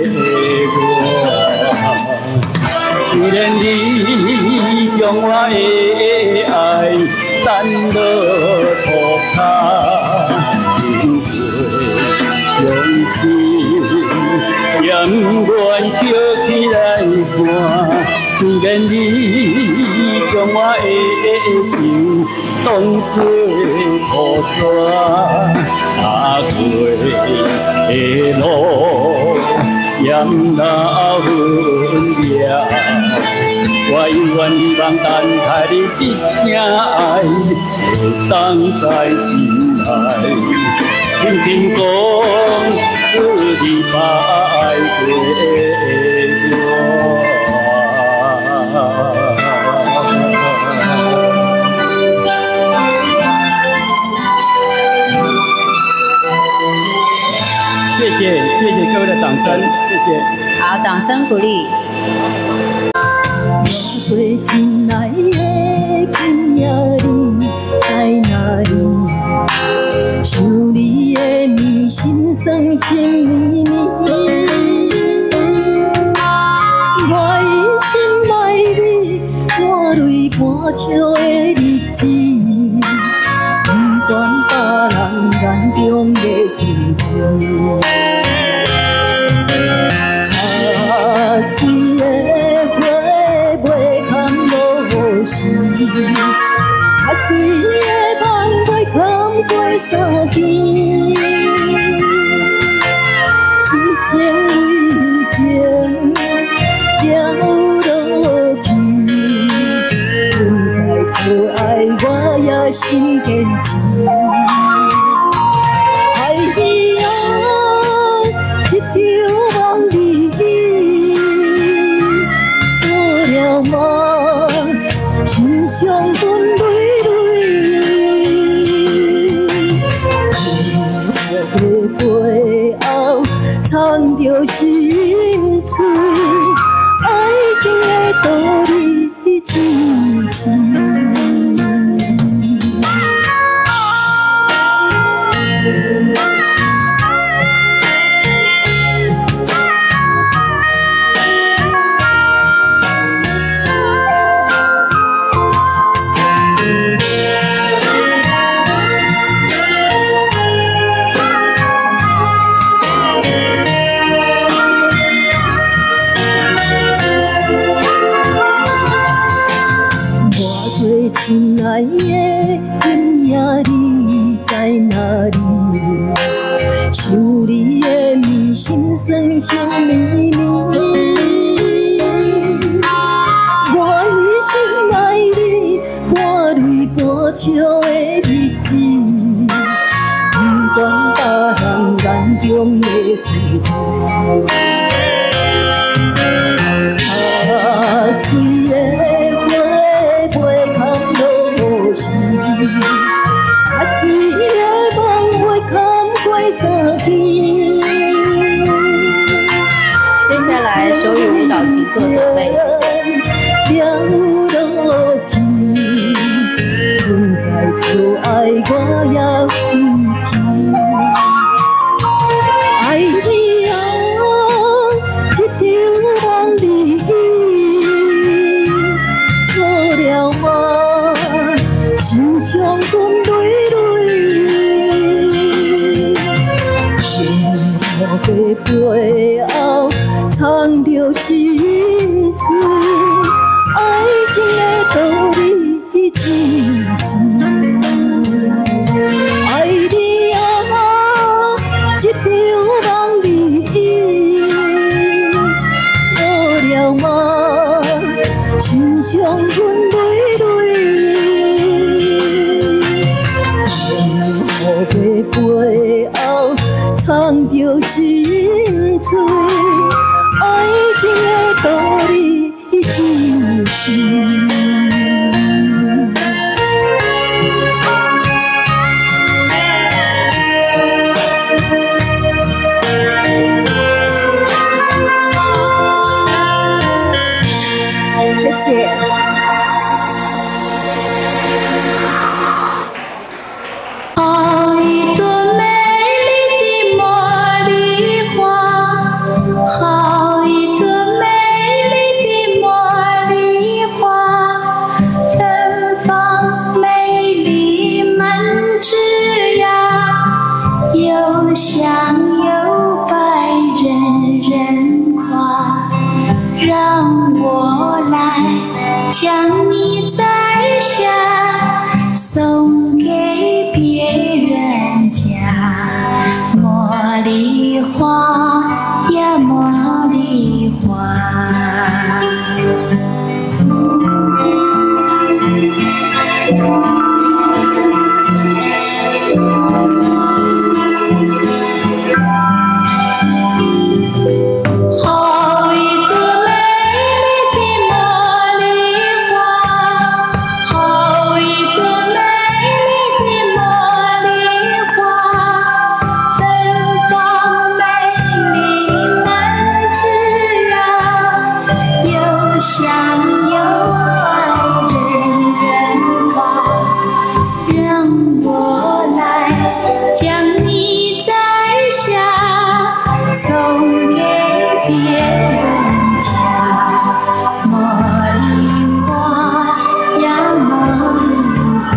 我。虽然你将我的爱担落土下，流陪伤心，也不愿叫起来看。虽然你将我的情当作土沙，踏过的路也不能分了。我永远希望等待你一声爱，会当在心内轻轻讲出你爱过我。谢谢谢谢各位的掌声，谢谢。 好，掌声鼓励。 最亲爱的今夜你在哪里？想你的面心酸心绵绵，我一心爱你，汗泪半笑的日子，不管别人眼中的心悲。啊，水的花袂堪落雨，啊，水的梦袂堪过三更。一生为情掉落去，不再错爱我也心坚持。爱你啊，一场梦里。了吗？心伤分泪泪， 的面，心酸心绵绵。我一心爱你，半泪半笑的日子，不管大汉眼中的水花。啊，水的花袂堪落雨时，啊，水的梦袂堪过三天。 接下来手语舞蹈群做准备，谢谢。 了落去，困在厝爱我也有天。爱你啊，一场梦里，错了吗？心伤滚泪泪，任何的背后藏着心碎。爱情的道理真深，爱你啊，一场梦里，错了吗？心伤阮泪泪，任何的背后藏着心碎，爱情的道理真深。谢谢。 好一朵美丽的茉莉花，好一朵美丽的茉莉花，芬芳美丽满枝桠，又香又白人人夸，让我来将你摘下，送给别人家。茉莉花呀，茉莉花。好一朵美丽的茉莉花，好一朵美丽的茉莉花，芬芳美丽满枝桠，又香又白人人夸，让我来将你摘下，送给别人家。茉莉花呀，茉莉花。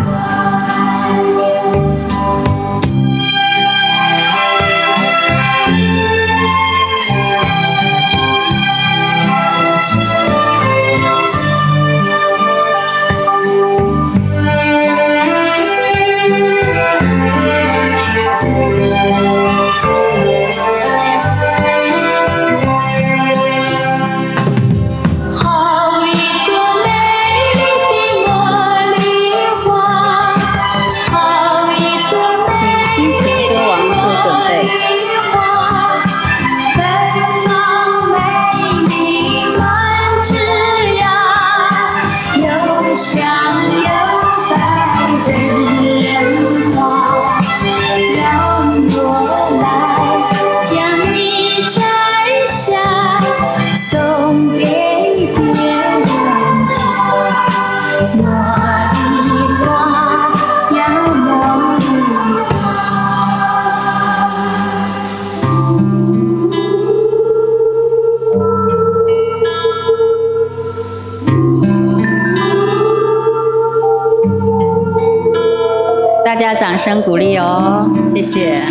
好一朵美丽的茉莉花，好一朵美丽的茉莉花，芬芳美丽满枝桠，又香又白人人夸，让我来将你摘下，送给别人家。茉莉花呀，茉莉花。 大家掌声鼓励哦，谢谢。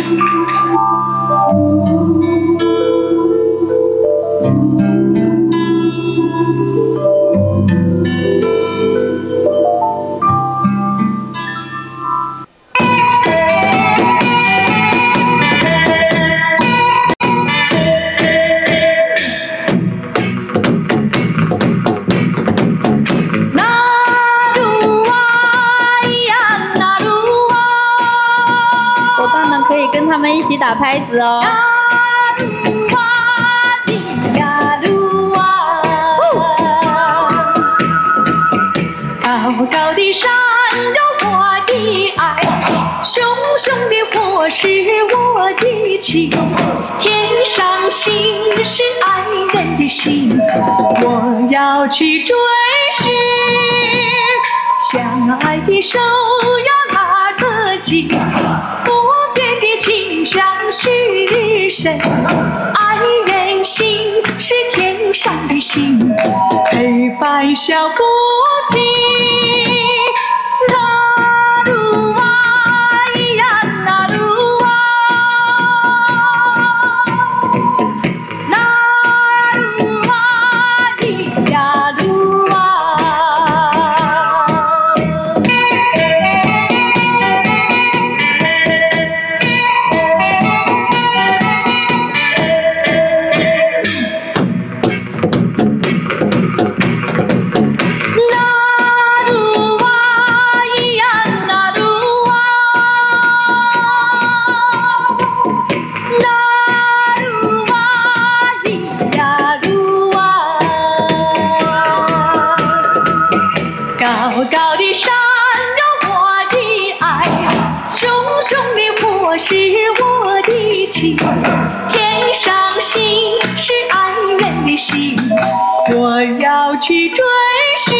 打拍子哦。 高高的山有我的爱，熊熊的火是我的情，天上星是爱人的心，我要去追寻。相爱的手要拉得紧，不变的情相许深，爱人心是天上的星，陪伴小浮萍。天上星是爱人的心，我要去追寻。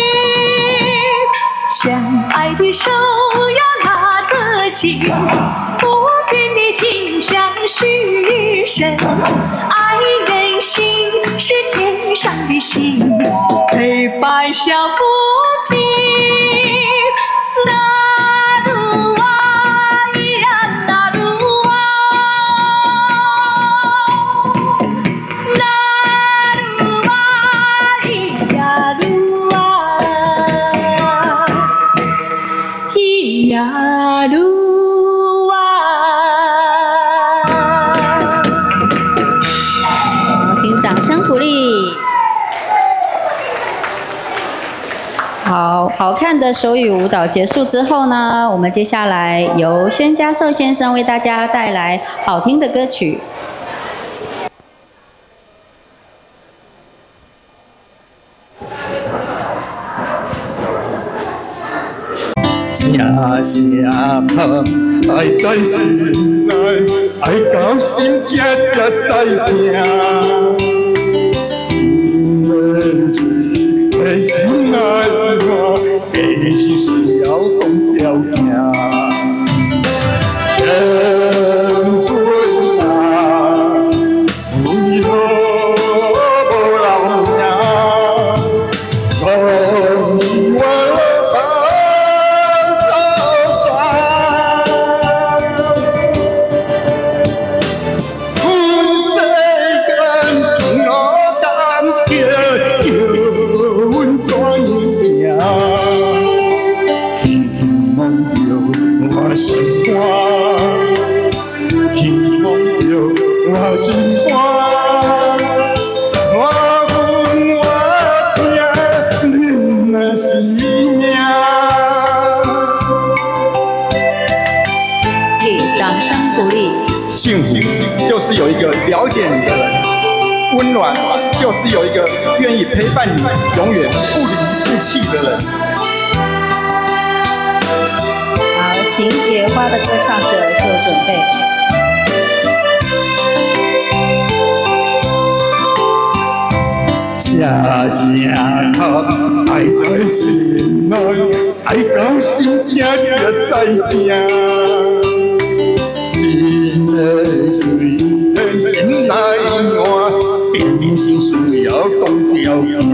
相爱的手要拉得紧，不变的情相许深，爱人心是天上的星，陪伴小浮萍。 好好看的手语舞蹈结束之后呢，我们接下来由宣家寿先生为大家带来好听的歌曲。 声声痛，爱在心内，爱到心惊才知痛。的心爱我，的心需要讲条件。缘分啊，为何无留名？当时我幸福就是有一个了解你的人，温暖就是有一个愿意陪伴你永远不离不弃的人。 好，请野花的歌唱者做准备。 声声痛，爱在心内，爱到心惊才知情。的水的心内换，变心需要讲条件。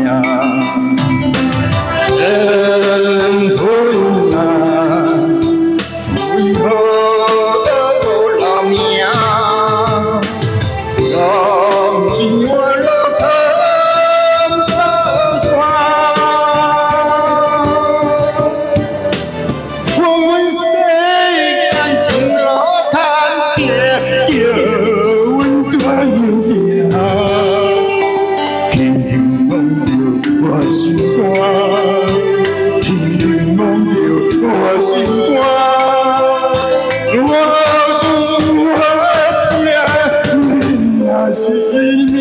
缘分啊，为何无留名？当时我落汤到山，我问世间情路坎坷。叫阮怎样行？轻轻望着我心肝， 是命。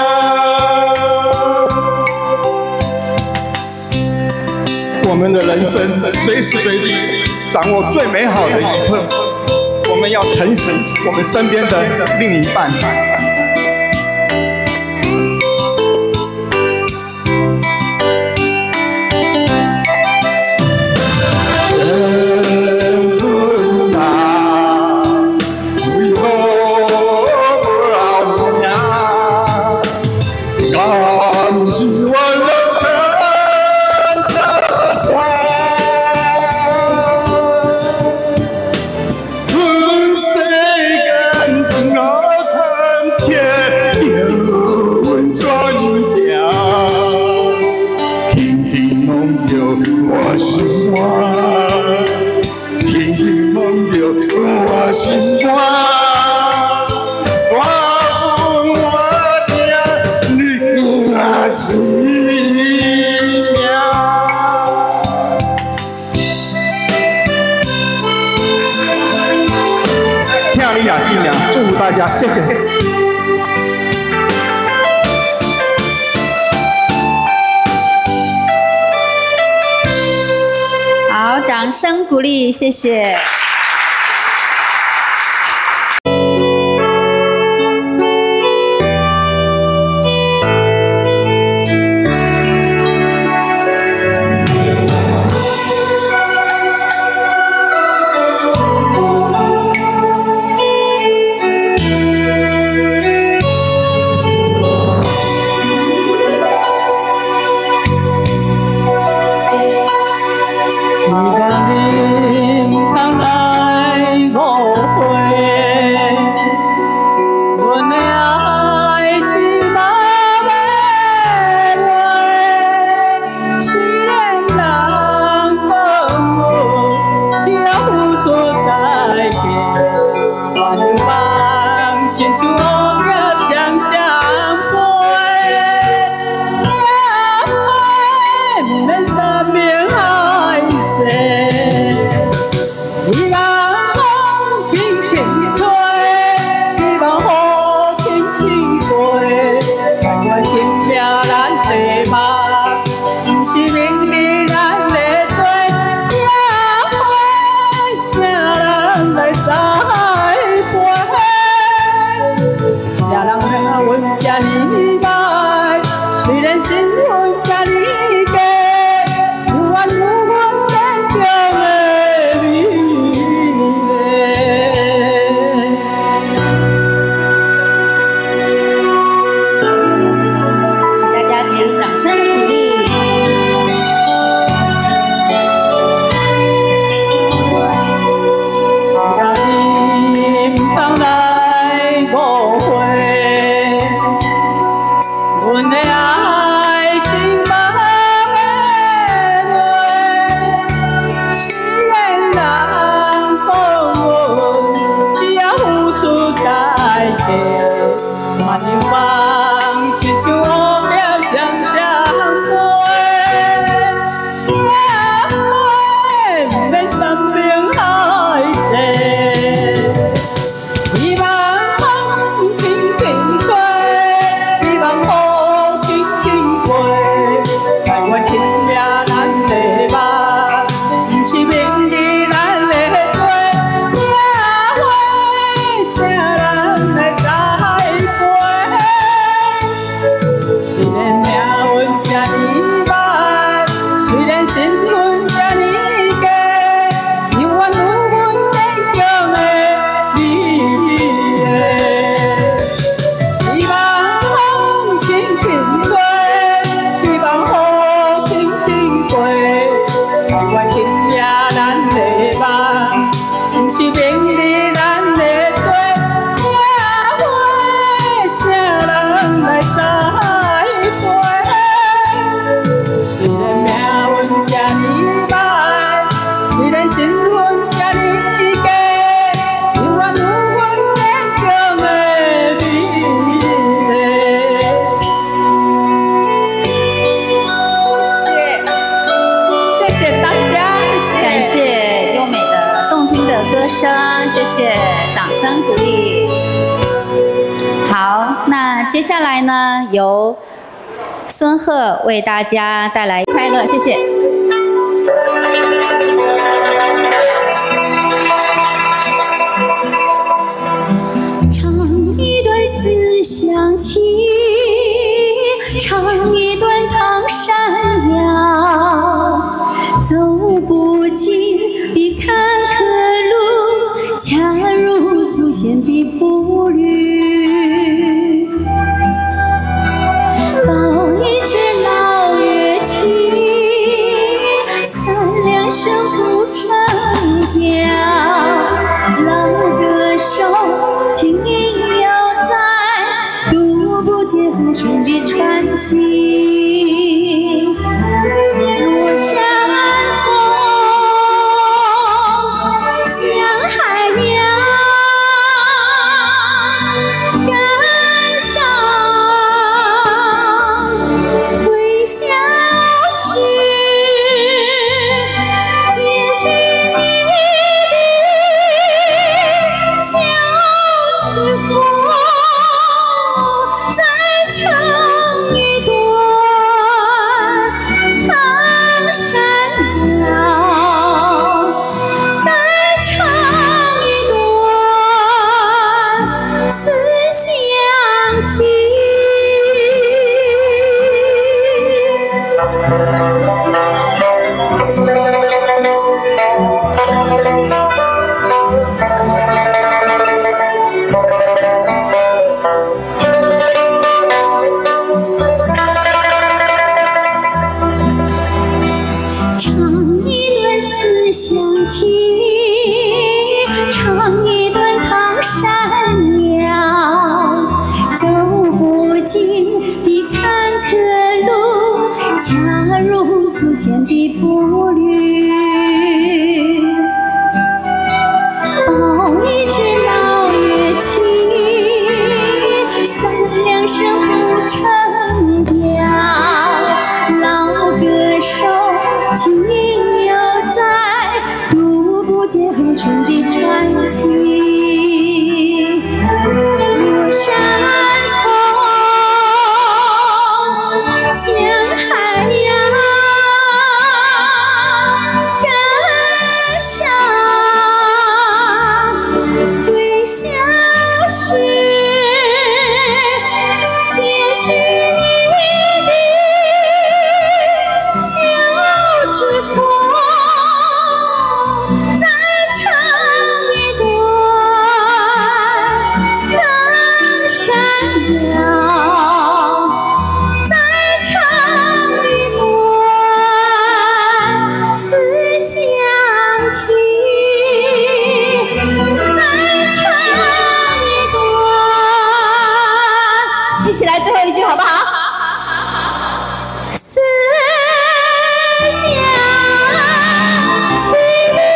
我们的人生随时随地掌握最美好的一刻，我们要疼惜我们身边的另一半。大家谢谢。 好，掌声鼓励，谢谢。 接下来呢，由孙鹤为大家带来快乐，谢谢。 唱一段思乡情，唱一段唐山谣，走不尽的坎坷路，恰如祖先的步履。抱一支老乐器，三两声不成调，老歌手轻轻摇在读不尽祖孙的传奇。落山风向海洋，感伤回响时，接续你的小指缝，再唱一段唐山谣，再唱一段思乡情。唱一段思乡情，唱一段唐山谣，走不尽的坎坷路，恰如祖先的步履。抱一支老乐器，三两声不成调，老歌手轻轻摇在读不尽恒春的传奇。落山风向海洋，感伤回响时，接续你的小指缝，再唱一段唐山谣，再唱一段思乡情，再唱一段，一起来最后一句好不好？思乡情。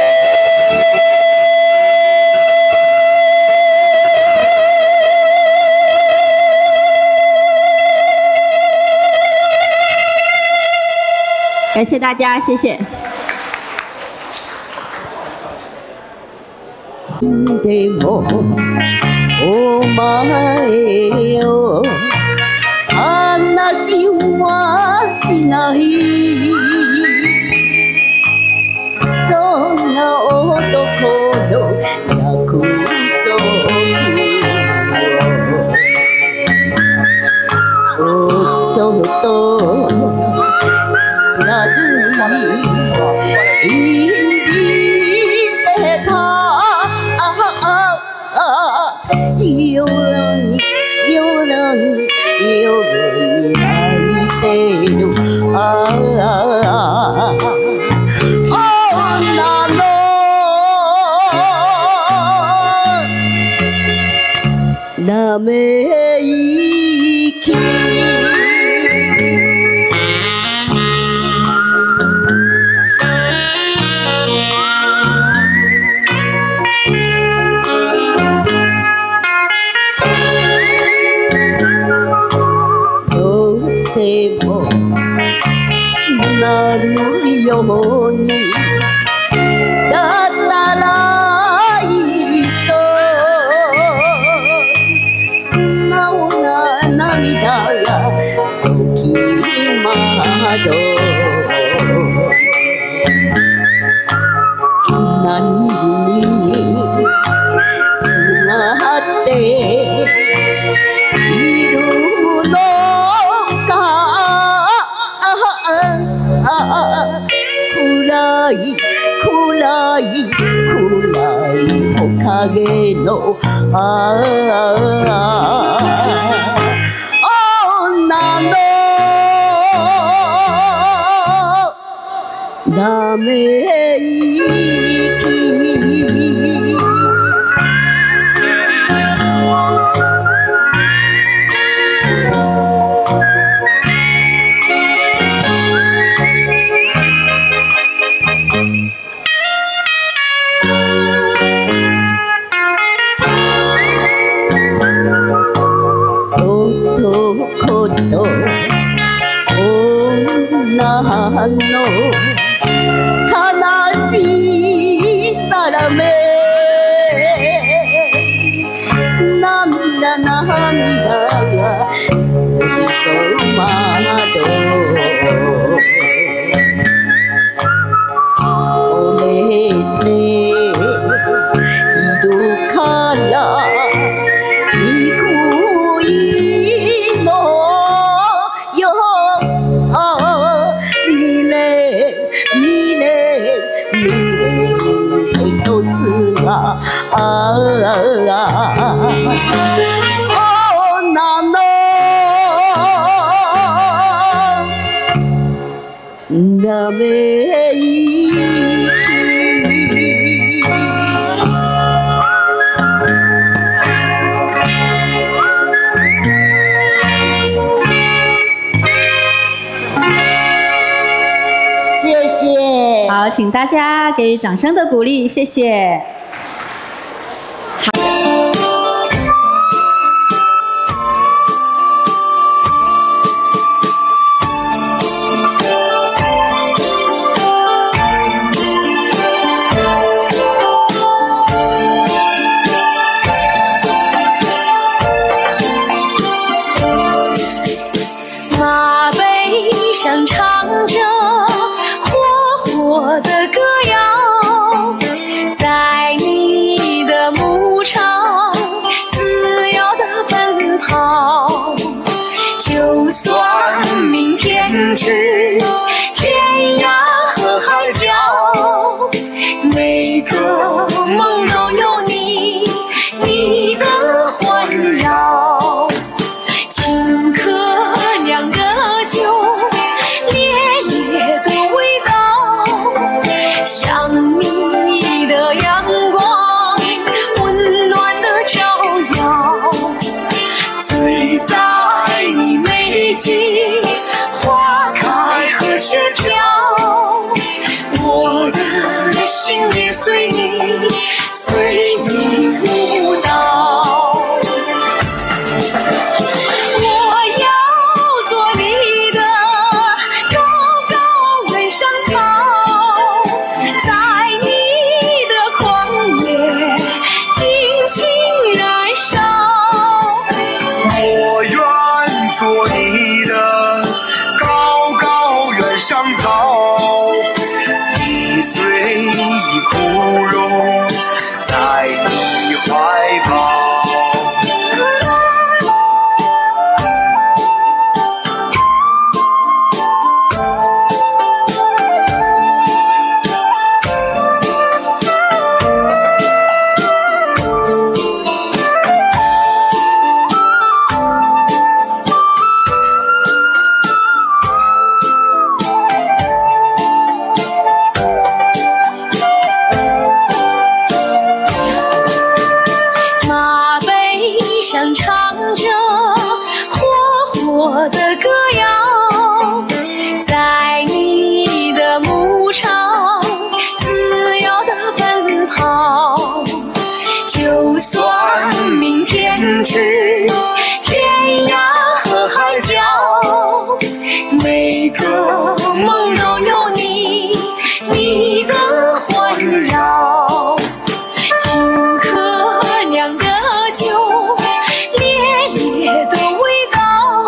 感谢大家，谢谢。 でもお前よ話はしない、そんな男の約束をそっと知らずに信じてた。夜に夜に夜に泣いてるああ女のため息なるようにだったらいいと涙が時窓何につなっているのか暗い暗い暗い木陰のあ女のため息男と女の悲しい定め涙涙がつく窓折れているから憎いのよ未練未練未練一つがあ女のため息谢谢。 好，请大家给予掌声的鼓励，谢谢。 马背上唱着火火的歌谣，在你的牧场自由地奔跑。就算明天去天涯和海角，每个梦都有你，你的环绕。请客酿的酒，烈烈的味道，像你的阳光，温暖的照耀。醉在你眉间，花开和雪飘，我的心也随你，随你舞蹈。我要做你的高高原上草，在你的狂野尽情燃烧。 我愿做你的高高原上草，一岁一枯荣在你怀抱。 马背上唱着火火的歌谣，在你的牧场自由地奔跑。就算明天去天涯和海角，每个梦都有你，你的环绕。请客酿的酒，烈烈的味道，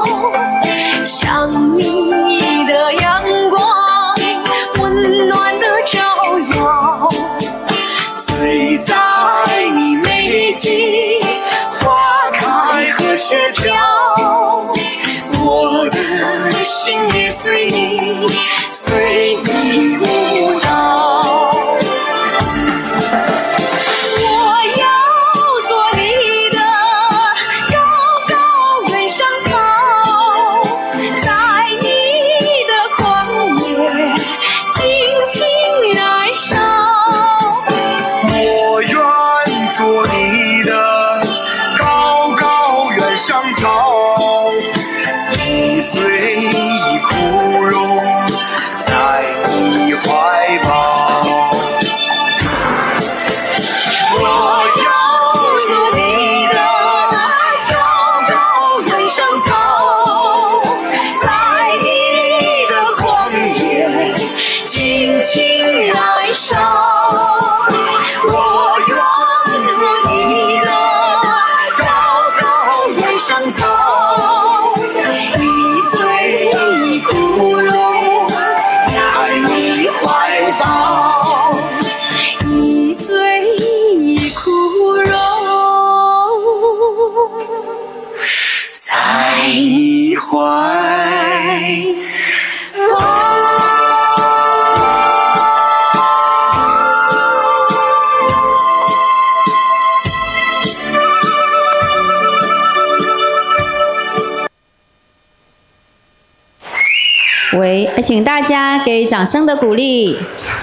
为，请大家给掌声的鼓励。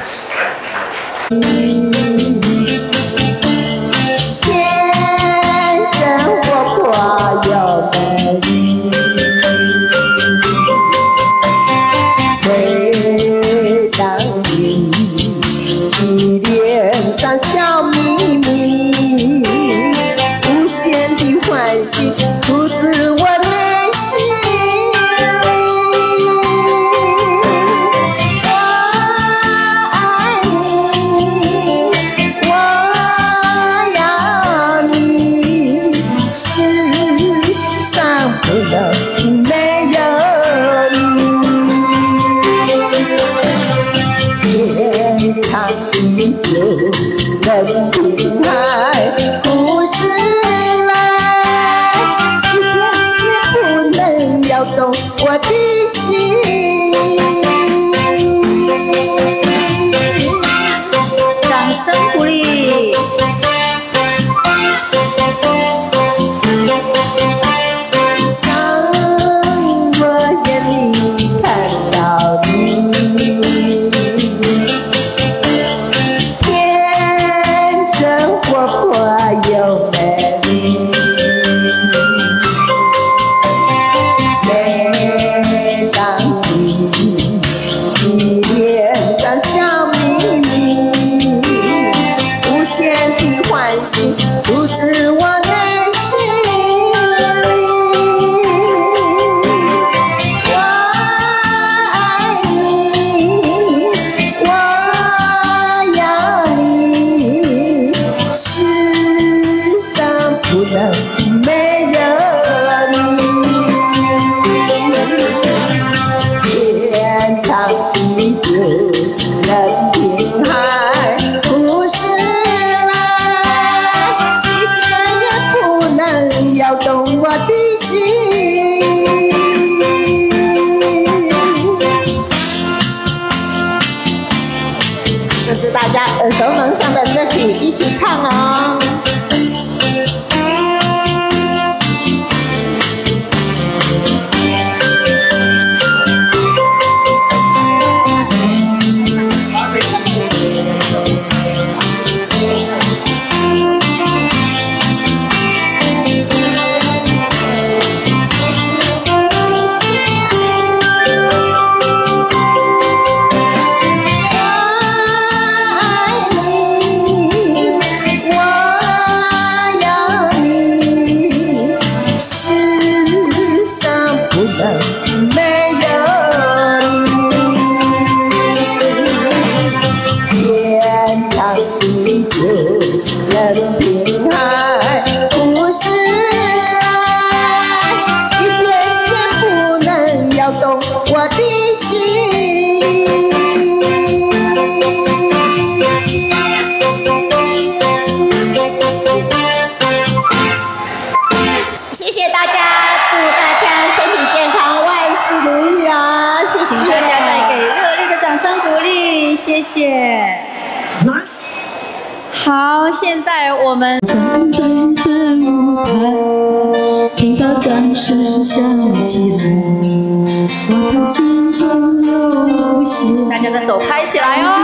天真活泼又美丽，每当你的脸上笑眯眯，无限的欢喜出自我内心。不能没有你，天长地久任凭海故事来，一点也不能摇动我的心。 掌声鼓励。 又美丽，每当你的脸上笑眯眯，无限的欢喜出自我内心里。我爱你，我要你，是不能没有你，天长地久任凭海故事来，一点也不能摇动我的心。这是大家耳熟能详的歌曲，一起唱哦。任凭海故事来，一点也不能摇动我的心。谢谢大家，祝大家身体健康，万事如意啊！谢谢， 请大家再给热烈的掌声鼓励，谢谢。好，现在我们站在这舞台，听到掌声响起来，我心中有些。 大家的手拍起来哦。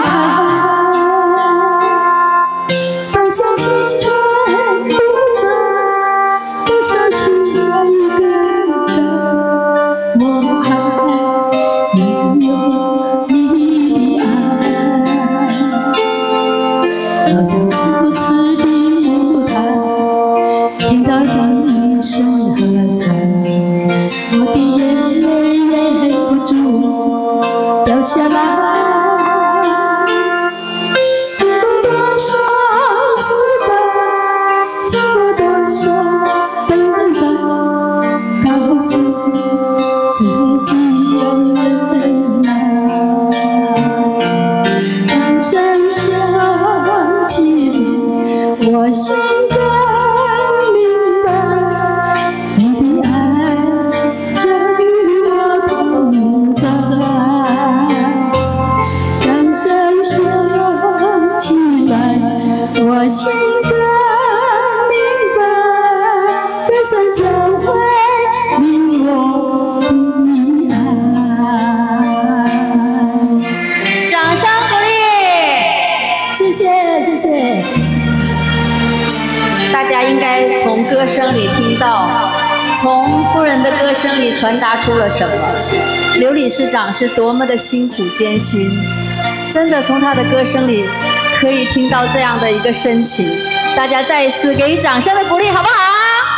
当想起全不在，当想起一个人，我还有你的爱。当想起如此的舞台，听到一声喝彩，我的眼泪忍不住掉下来。经过多少时代，经过多少等待，告诉自己要忍耐。掌声响起，我心更明白，你的爱将与我同在。掌声响起来，我心更明白，歌声教会你我的爱。 的歌声里传达出了什么？刘理事长是多么的辛苦艰辛，真的从他的歌声里可以听到这样的一个深情。大家再一次给予掌声的鼓励，好不好？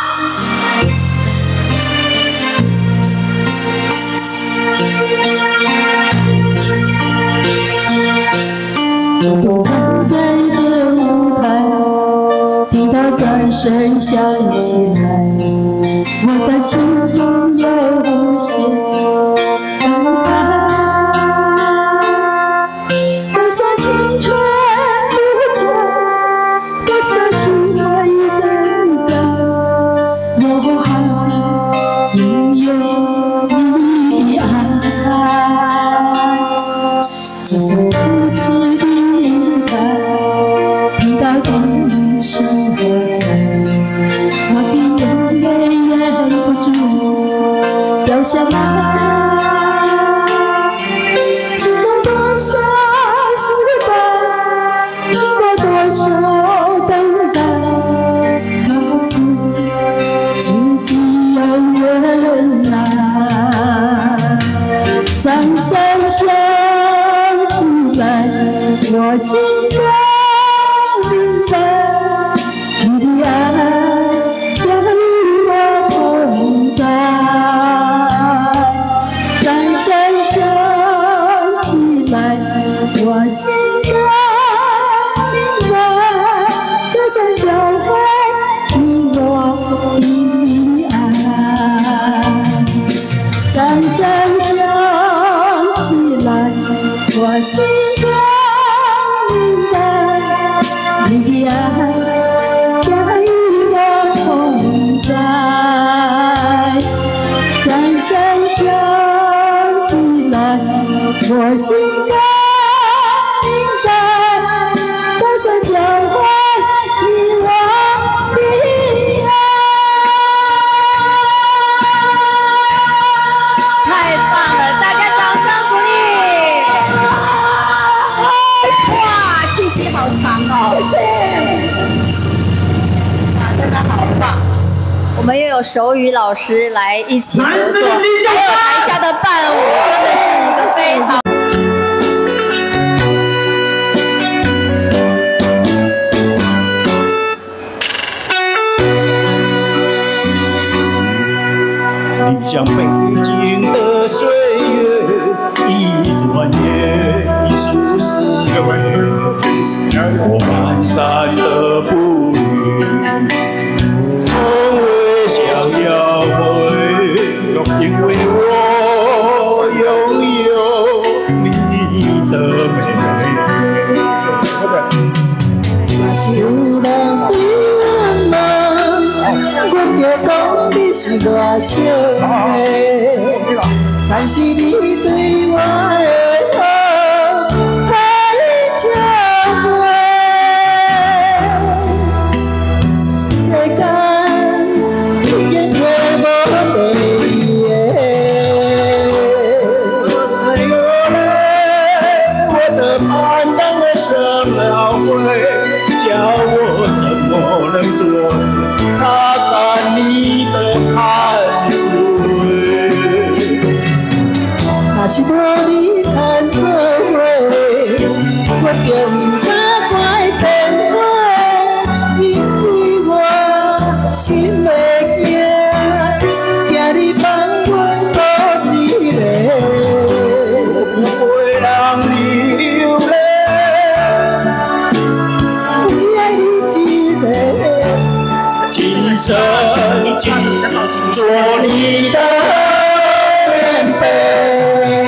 站在这舞台，听到掌声响起来，我的心中有无限感慨。多少青春不在，多少情爱等待，我还拥有你的爱。多少痴痴的听到笛声何在，我的眼泪忍不住掉下来。经过多少失败，经过多少等待，告诉自己要忍耐。掌声响起来，我心中。明白，你的爱将与我同在。掌声响起来，我心中明白，歌声教会你我的爱。掌声响起来，我心中明白。你的爱将与我同在，掌声响起来，我心中明白，歌声教会你我的爱。 太棒了，大家掌声鼓励！哇，气息好长哦！真的好棒！我们又有手语老师来一起合作，还有台下的伴舞，真的是一个非常。 你将北京的岁月一转眼已数十回，我蹒跚的步履，从未想要回，因为我拥有你的美。若是有人对我问，我就讲你是偌少的，但是你对我的好太超过。世间已经找无第二个，哎呦嘞，我的攀登的生老会，叫我怎么能做擦干你的汗水？若是无你牵做伙，我就不敢改变我，因为我心的行，惊你放阮孤一个，我不会让你流泪，只爱你一个，今生今世做你的棉被。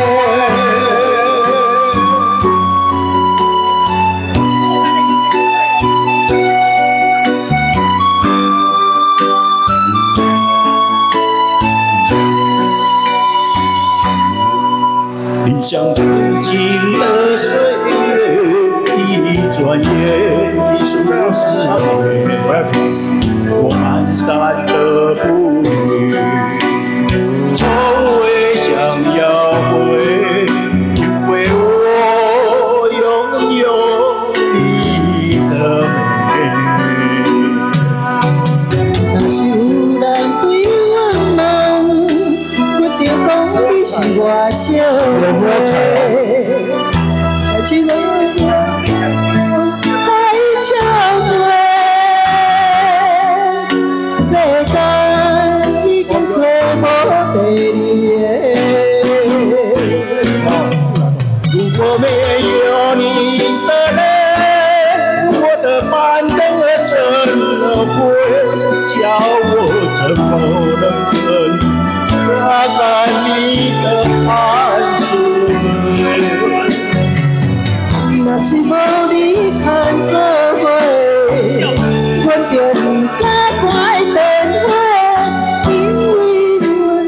你将北京的岁月一转眼已数十回，我蹒跚的步履，从未想要回，因为我拥有你的美。若是有人对我问， 讲你是我小花，一路海潮多，世间已经找无第二个。如果没有你的泪，我的板凳成了灰，叫我怎么能忍住抓干你的汗水？若是无你牵做伙，阮就不敢关电话，因为阮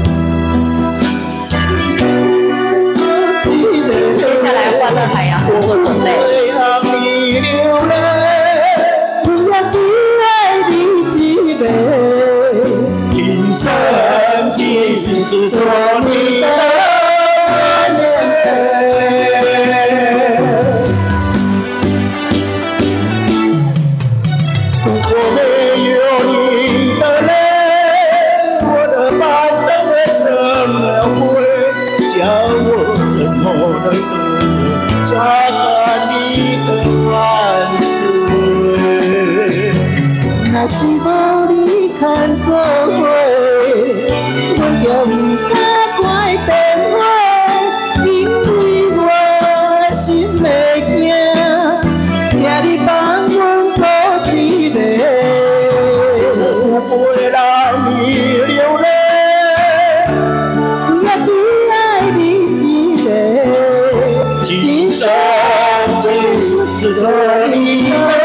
接下来欢乐海洋制作准备。 是做你的年配。如果没有你的泪，我的板凳成了灰，叫我怎么能得着擦干你的汗水？若是无你牵做伙，我不敢关电话，因为我心会惊，惊你放阮孤一个，陪人去流泪，也只爱你一个，今生今世是做你的。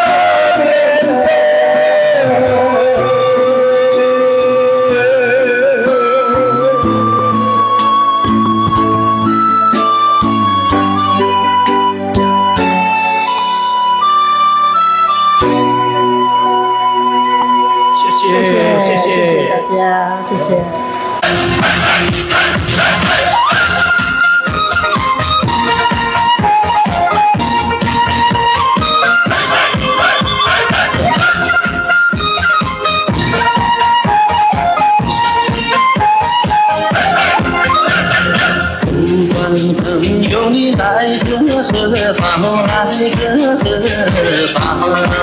谢谢。不管朋友你来自何方，来自何方。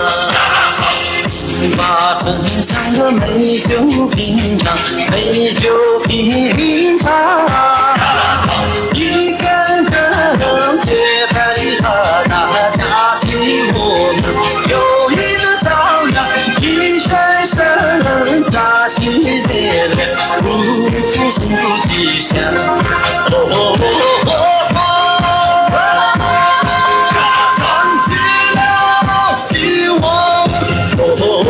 把醇香的美酒品尝，美酒品尝。一根根节拍的和大家起我们友谊的朝阳，一声声扎心烈烈，祝福幸福吉祥。哦哦哦哦唱起了希望。哦哦。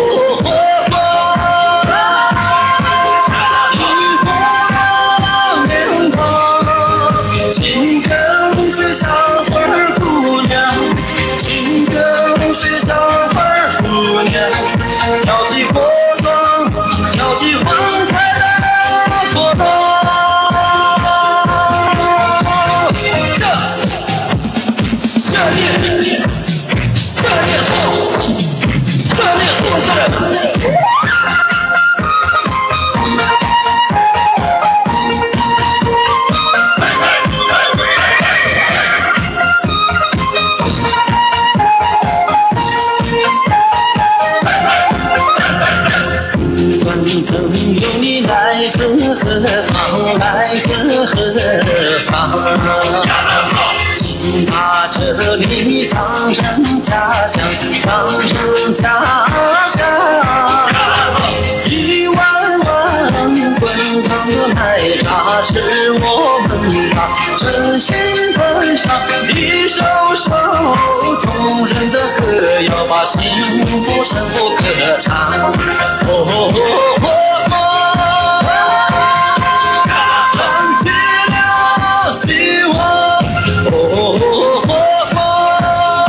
何方来自何方？请把这里当成家乡，当成家乡。一碗碗滚烫的奶茶是我们把真心分享，一首首动人的歌谣把幸福生活歌唱。哦哦哦哦希望，哦哦哦哦，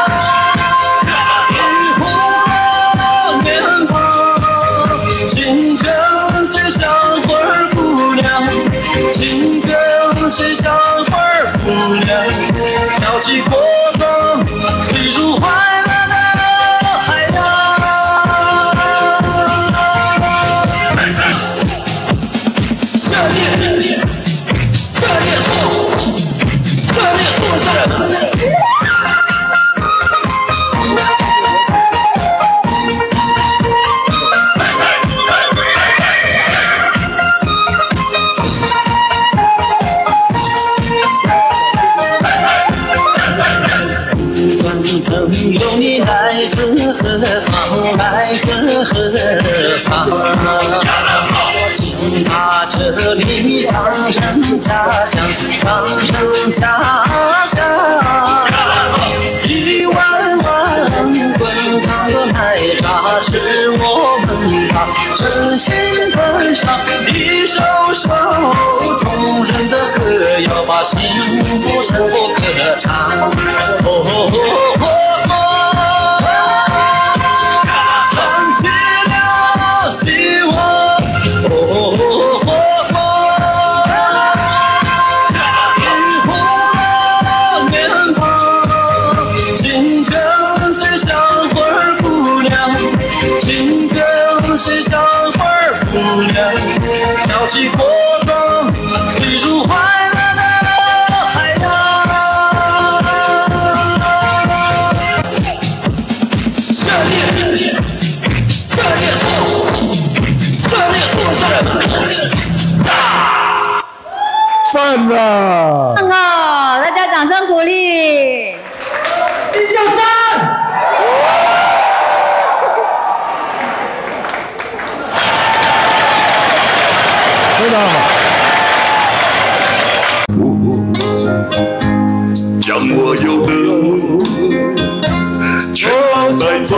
幸福面庞，请跟随小花儿姑娘，请跟随小花儿姑娘，跳起波浪，飞入快乐的海洋。这里。 朋友，你来自何方？来自何方？请把这里当成家乡，当成家乡。一碗碗滚烫的奶茶是我们把真心奉上，一首首动人的歌谣把幸福生活歌唱。哦哦哦哦飘起波光，坠入快乐的海洋。这列，这列错，这列错是赞了！ 棒哦，大家掌声鼓励。 一九三。 真的。 将我有的全带走，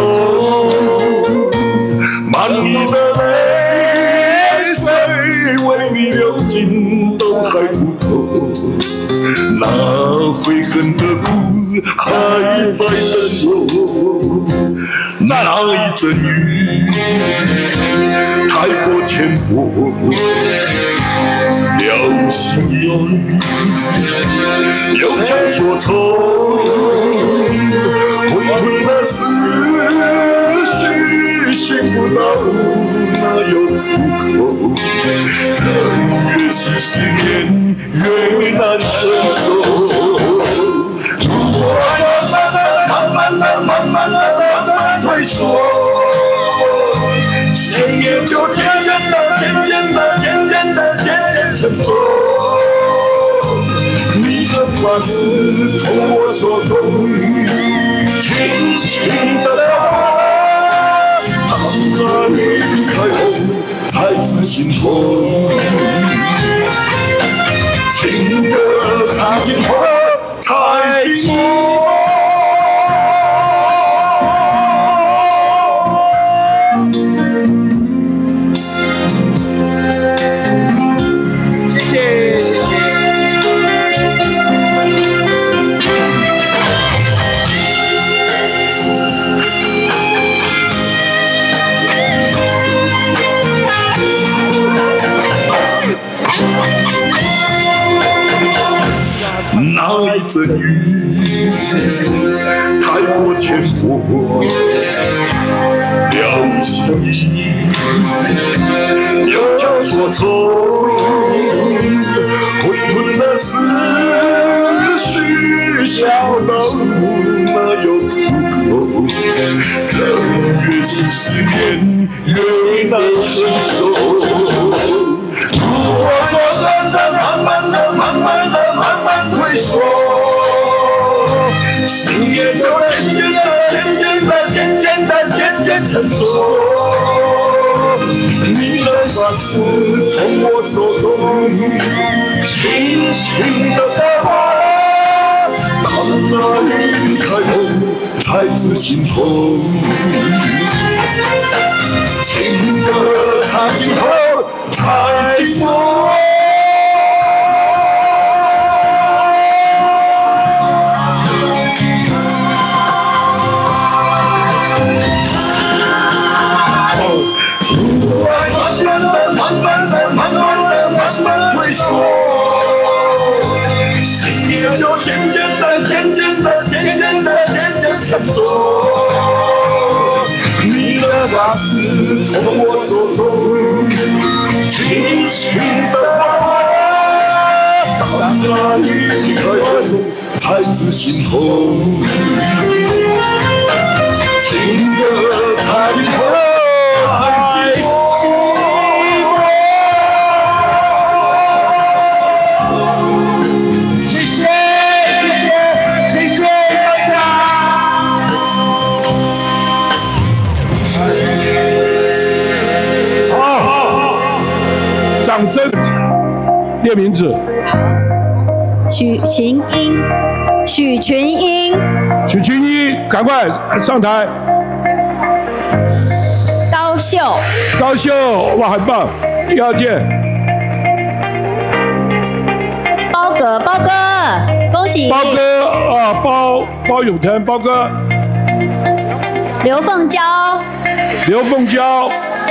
满溢的泪水为你流尽都还不够，那悔恨的苦还在等我，那一阵雨太过浅薄，了心意，有情所愁，混沌的思绪寻不到哪有出口，但越是思念越难承受。如果慢慢的、慢慢的、慢慢退缩，想念就渐渐的、渐渐的、渐渐的、渐渐沉重。你的发丝从我手中轻轻的飘，当你离开后才知心痛。情歌唱尽后才寂寞。那一阵雨太过浅薄，了心意，有情所愁，混沌的思绪小到哪有出口，但越是思念越难承受。如果说真的慢慢的、慢慢的、慢慢退缩，心也就渐渐的、渐渐的、渐渐的、渐渐沉重。你的发丝从我手中轻轻的飘，当那离开后才知心痛。情歌唱尽后才寂寞。慢慢的、慢慢的、慢慢退缩，心也就渐渐的、渐渐的、渐渐的、渐渐沉重。你的发丝从我手中轻轻的飘。 让你可松，才知心痛。情歌才寂寞，才寂寞。谢谢谢谢谢谢大家。好，掌声。念名字。 许群英，许群英， 许群英，赶快上台。 高秀， 高秀，哇，很棒。第二件， 包哥，包哥，恭喜。 包哥啊，包包永腾，包哥。 刘凤娇， 刘凤娇。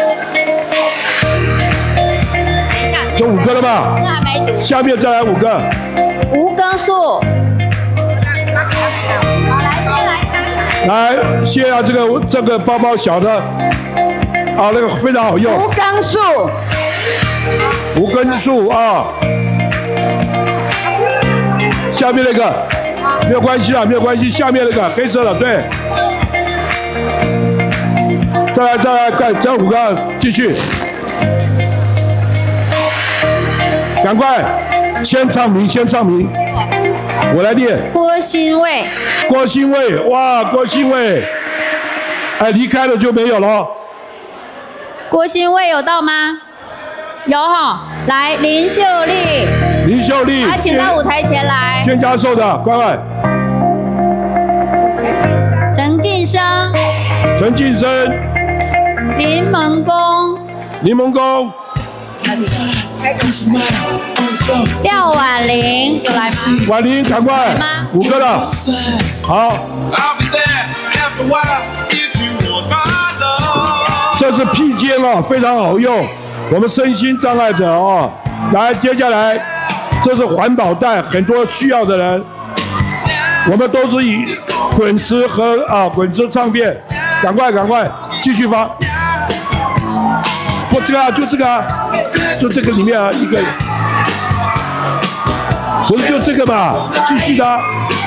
就五个了吧？ 这还没读。 下面再来五个。 吴根树。好，来，先来看。 来，谢啊，这个这个包包小的，啊，那个非常好用。 吴根树。 吴根树啊。下面那个没有关系啊，没有关系。下面那个黑色的，对。再来，再来，再再五个，继续。赶快，先唱名，先唱名，我来念。 郭新卫， 郭新卫，哇，郭新卫，哎，离开了就没有了。 郭新卫有到吗？有哈，来林秀丽， 林秀丽， 啊，请到舞台前来。 先加售的，快快。 陈晋生， 陈晋生， 林蒙公， 林蒙公。 廖婉玲有来吗？ 婉玲，赶快，五个了，好。这是披肩啊，非常好用，我们身心障碍者啊。来，接下来这是环保袋，很多需要的人，我们都是以滚石和啊滚石唱片，赶快赶快继续发。不，这个啊，就这个啊。就这个里面啊，一个，不是就这个嘛，继续的，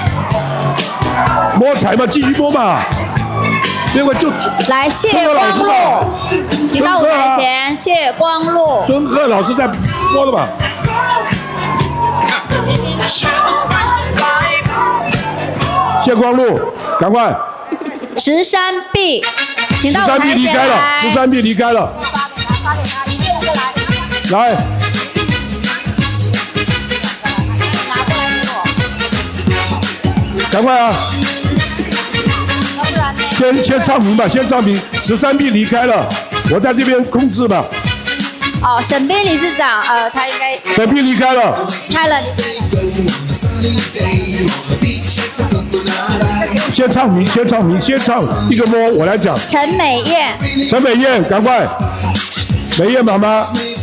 摸彩嘛，继续摸嘛，结果就来谢光禄，请到舞台前，谢光禄， 孙鹤老师在摸的嘛，谢光禄，赶快， 十三 B， 请到舞台前来，十三 B 离开了，十三 B 离开了。 发给他，一件五个来。 来，赶快啊！先先唱名吧，先唱名。十三 B 离开了，我在这边控制吧。 哦，沈斌理事长，呃，他应该。 沈斌离开了。 开了。 先唱名，先唱名，先唱一个摸，我来讲。 陈美燕。 陈美燕，赶快。美燕妈妈。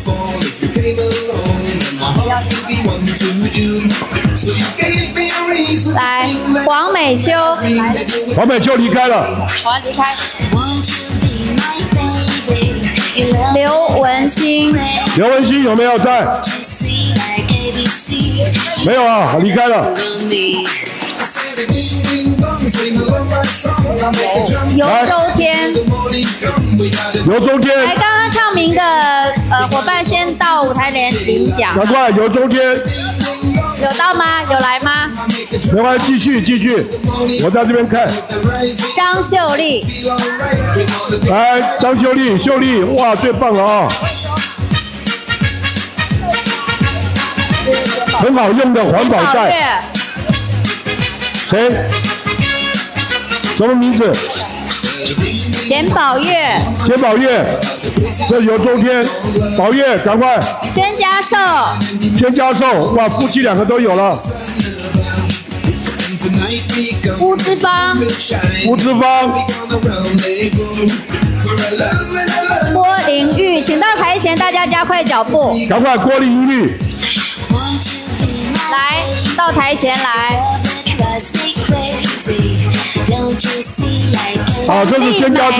来，黄美秋， 黄美秋离开了， 黄离开。刘文馨， 刘文馨有没有在？没有啊，离开了。 游周天， 游周天， 来，刚刚唱名的呃伙伴先到舞台连领奖。 赶快，游周天， 有到吗？有来吗？ 没关系，继续继续，我在这边看。 张秀丽， 来，张秀丽，秀丽，哇，最棒了啊！很好用的环保袋。谁？什么名字？ 简宝月。 简宝月，这有周天，宝月，赶快。 宣家寿。 宣家寿，哇，夫妻两个都有了。 巫之芳。 巫之芳。 郭玲玉，请到台前，大家加快脚步。 赶快，郭玲玉。 来到台前来。 好，这是宣家寿。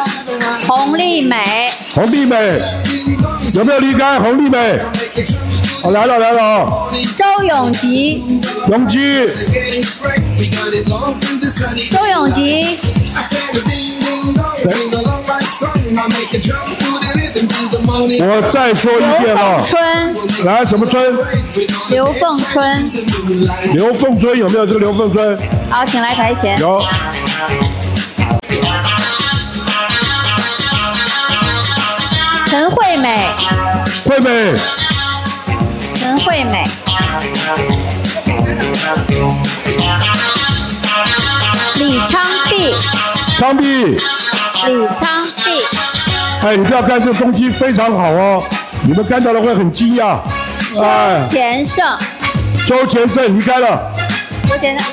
洪丽美。 洪丽美，有没有离开？洪丽美。 好，来了来了啊！ 周永吉， 永基， 周永吉， 我再说一遍啊！ 刘凤春， 来什么春？ 刘凤春， 刘凤春有没有这个刘凤春？ 好，请来台前。 有。 陈惠美， 惠美， 陈惠美，李昌碧， 昌碧， 李昌碧， 哎，你不要看这个东西非常好哦，你们看到了会很惊讶。哎， 周前胜， 周前胜离开了。 周前胜，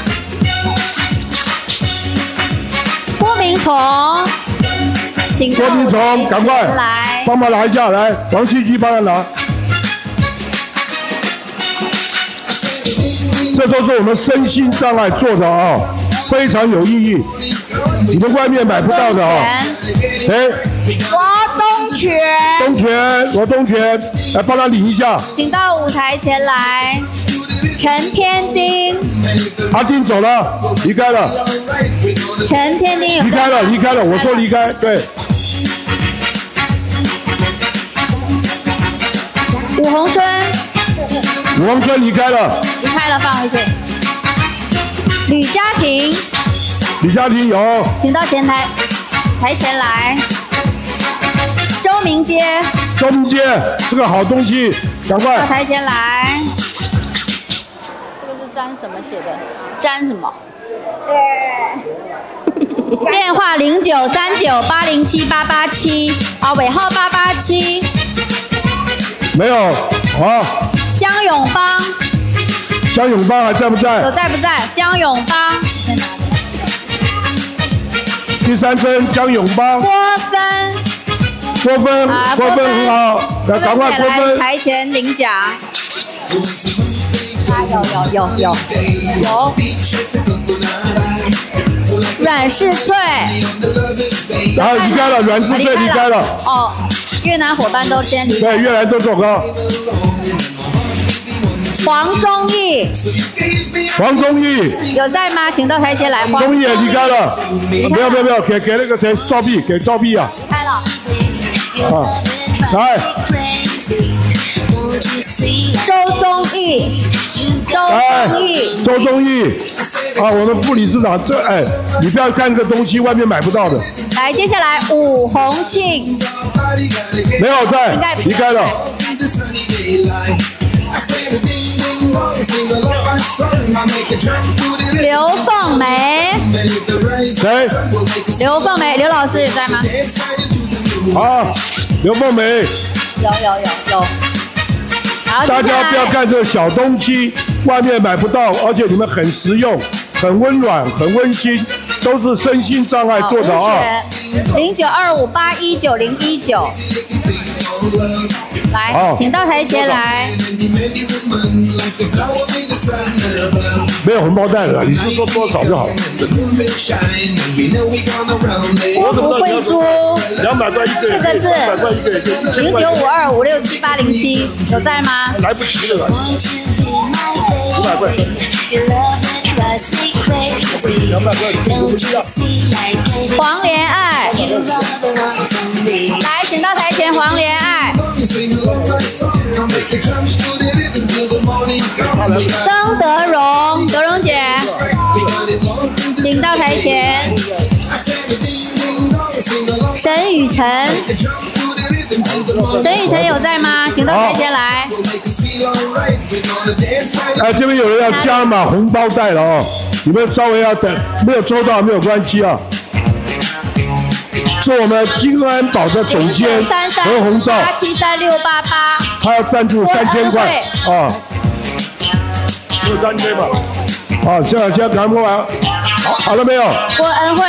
郭明从。 郭明从，赶快来帮忙拿一下，来，王希基帮他拿。这都是我们身心障碍做的啊，非常有意义，你们外面买不到的啊。哎， 罗东泉， 东泉，罗东泉，来帮他领一下。 请到舞台前来。陈天丁， 阿丁走了，离开了。 陈天丁有离开了，离开了，我说离开，对。 武红春， 武红春离开了， 离开了，放回去。吕嘉婷， 吕嘉婷有， 请到前台台前来。周明街， 周明街，这个好东西，赶快到台前来。这个是沾什么写的？沾什么？对。电话零九三九八零七八八七，啊，尾号八八七。 没有，啊。 江永邦。 江永邦还在不在？ 有在不在？江永邦。 第三针江永邦。 郭芬。 郭芬，郭芬很好，来赶快郭芬。 台前领奖。有有有有有。阮世翠。 然后离开了，阮世翠离开了。 哦，越南伙伴都先离开。 对，越南都走了。 黄忠义。 黄忠义。 有在吗？请到台前来。 黄忠义也离开了。没有没有没有，给给那个谁赵碧，给赵碧啊。 离开了。 啊，来。 周宗义。周宗义。 周宗义。啊，我们副理事长，这哎，你不要看这个东西，外面买不到的。 来，接下来武红庆。 没有在，离开了。 刘凤梅。 谁？ 刘凤梅，刘老师也在吗？ 啊，刘凤梅。 有有有有。 大家不要看这个小东西，外面买不到，而且你们很实用、很温暖、很温馨，都是身心障碍做的啊。 零九二五八一九零一九，来，请到台前来。 没有红包袋了，你是说多少就好。 郭福慧珠， 两百块一个， 四个字，零九五二五六七八零七，有在吗？ 来不及了，五百块。两百块， 黄连爱，来，请到台前，黄连爱。曾德荣，德荣姐，请到台前。沈雨辰，沈雨辰有在吗？请到台前来。 哎，这边有人要加码红包袋了哦，你们稍微要等，没有抽到没有关系啊。是我们金安保的总监何鸿照， 八七三六八八， 他要赞助三千块啊，就三千嘛。啊，现在现在赶快完，好，好了没有？ 郭恩惠，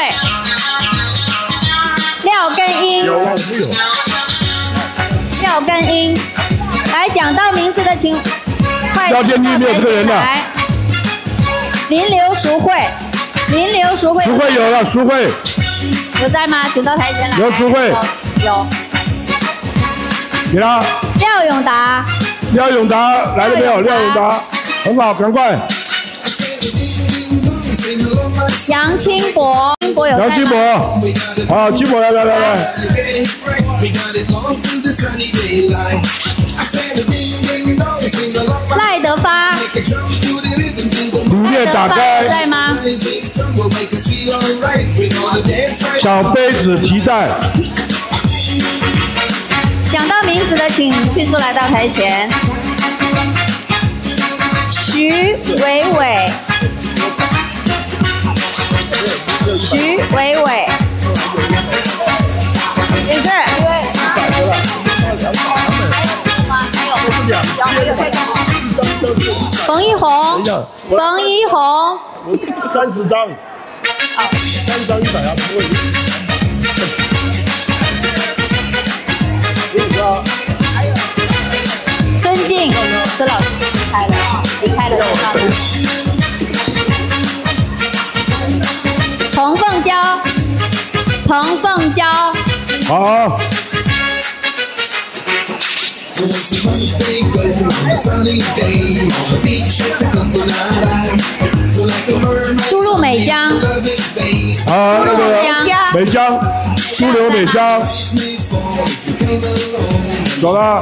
廖根英， 有啊，有。 廖根英，来讲到名字的请快廖根英没有这个人了。 林刘淑慧，林刘淑慧， 淑慧有了，淑慧有在吗？请到台前来。 刘淑慧有。 给他。 廖永达， 廖永达来了没有？廖永达，很好，赶快。 杨清博，清博有在吗？ 杨清博，好，清博来来来来。 赖德发， 乳液打开。 有在吗？ 小杯子提袋。 讲到名字的，请迅速来到台前。徐伟伟，徐伟伟，也是。冯一红，冯一红， 三十张。好，三十张一百啊，不会。 孙静，孙老师离开了，离开了，彭凤娇，彭凤娇， 好。 输入美江， 好，那个美江，输入美江，走了。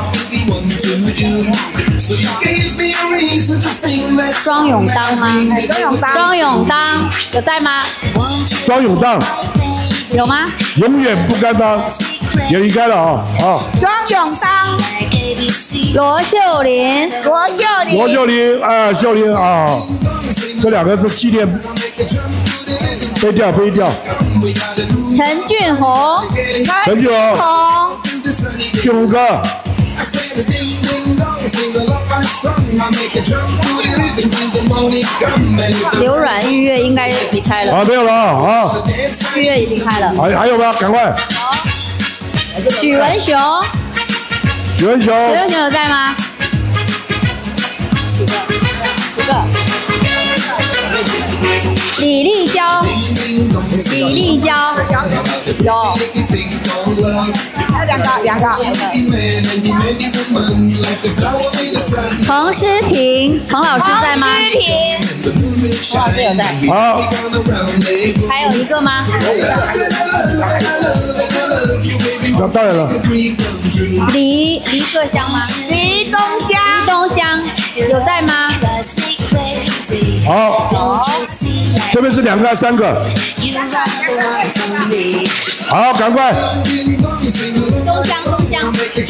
庄永当吗？庄永当，庄永当有在吗？ 庄永当有吗？ 永远不甘当，也离开了啊啊！ 庄永当， 罗秀玲， 罗秀玲， 罗秀玲，啊，秀玲啊，这两个是纪念，背调背调。 陈俊宏， 陈俊宏，俊宏哥。 刘阮玉月应该离开了。 啊，没有了啊！ 玉月已经开了。 还还有吗？赶快。 许文雄。 许文雄。 许文雄有在吗？几个？几个？李丽娇。李丽娇。有。 两个，两个。 彭诗婷，彭老师在吗？彭诗婷，彭老师有在。 好。 还有一个吗？ 那当然了。 黎黎克香吗？ 黎东香。 黎东香有在吗？ 好。这边是两个还是三个？好，赶快。 东香，东香。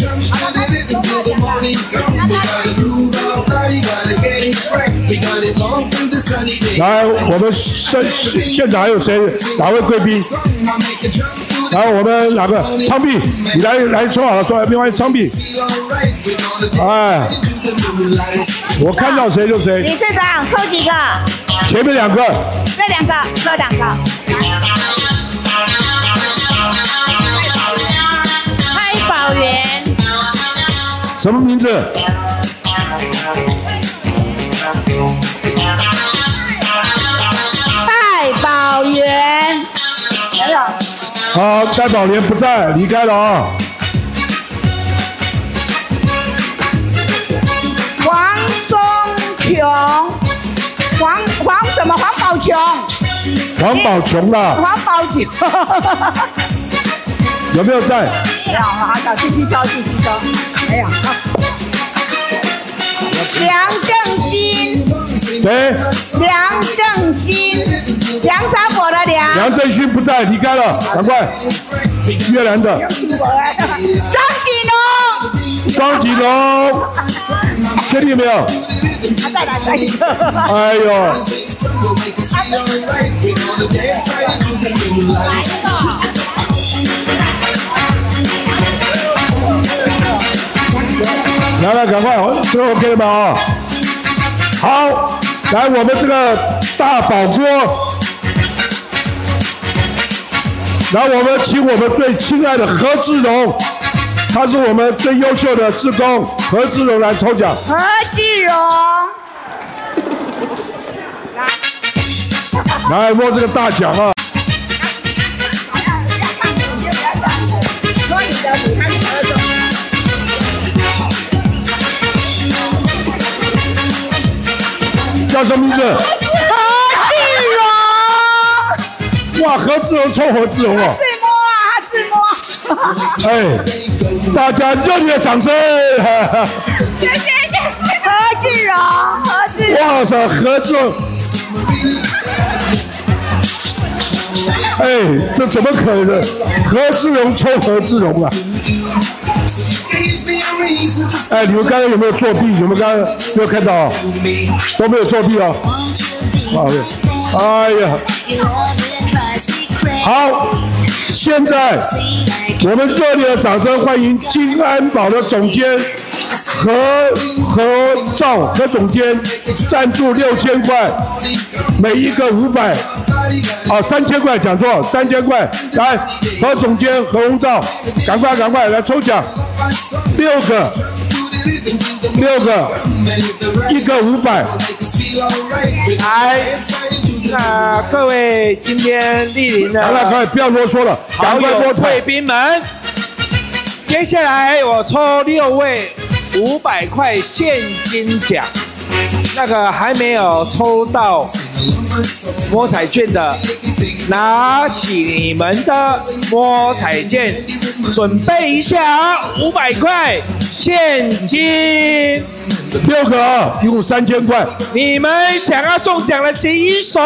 来，我们现现场还有谁？哪位贵宾？然后我们哪个？昌碧，你来来抽好了，抽，没关系，昌碧。哎，我看到谁就谁。 理事长抽几个？ 前面两个。 这两个，这两个。 蔡宝元。 什么名字？ 戴宝元。没有。 好，戴宝莲不在，离开了啊。 黄宗琼，黄黄什么？黄宝琼。 黄宝琼啦。 黄宝琼。 有没有在？ 没有，好的，继续抽，继续抽。没有。梁正新。 谁？ 梁正新。梁山伯的梁。 梁振勋不在，离开了，赶快。越南的。 张锦龙。 张锦龙，确定没有？ 再来再一个。 哎呦。来来，赶快，这个 OK 了吗？啊，好，来我们这个大宝锅，来我们请我们最亲爱的何志荣，他是我们最优秀的志工，何志荣来抽奖。 何志荣， 来摸这个大奖啊！ 叫什么名字？ 何志荣。 哇，何志荣，凑何志荣哦！ 自摸啊，自摸。 哎，大家热烈的掌声！ 谢谢谢谢何志荣，何志荣。 哇塞，何志荣！哎，这怎么可能？何志荣抽何志荣啊！哎，你们刚刚有没有作弊？你们刚刚没有看到啊？都没有作弊哦。哎呀，好，现在我们热烈的掌声欢迎金安保的总监何何兆何总监赞助六千块，每一个五百。哦，三千块，讲错，三千块。来，何总监何鸿照，赶快赶快来抽奖，六个，六个，一个五百。 来，那各位今天莅临的， 好了，快不要啰嗦了，赶快多贵宾们。接下来我抽六位五百块现金奖。那个还没有抽到摸彩券的，拿起你们的摸彩券，准备一下，五百块现金， 六个啊，一共三千块。 你们想要中奖的举一手。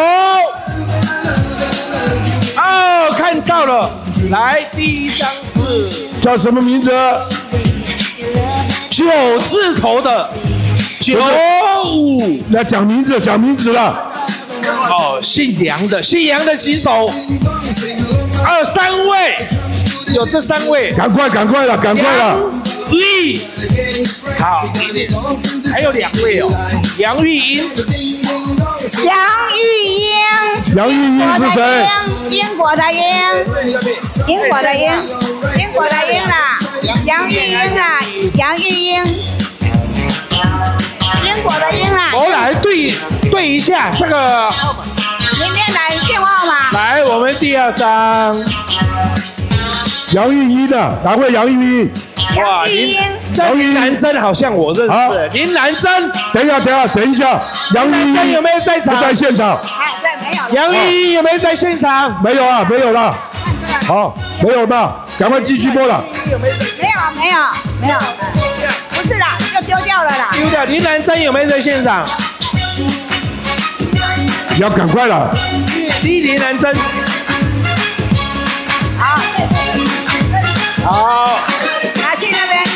哦，看到了，来，第一张是叫什么名字？ 九字头的。九五， 来讲名字，讲名字了。 哦，姓杨的，姓杨的举手。二三位，有这三位， 赶快，赶快了，赶快了。 玉，好，还有两位哦，杨玉英。 杨玉英。 杨玉英是谁？ 英国的英，英国的英，英国的英啦，杨玉英啦，杨玉英。英国的英啦， 我来对对一下这个。 明天来电话号码。 来，我们第二张。 杨玉英的，哪位杨玉英？ 哇，林林南珍好像我认识。林南珍， 等一下，等一下，等一下，杨玉英有没有在场？ 不在现场。 没有。 杨玉英有没有在现场？ 没有啊，没有了。好，没有吧？赶快继续播了。 没有，没有，没有。不是啦，就丢掉了啦。 丢掉。林南珍有没有在现场？ 要赶快了。 李林南珍。 好。 好。 拿去那边。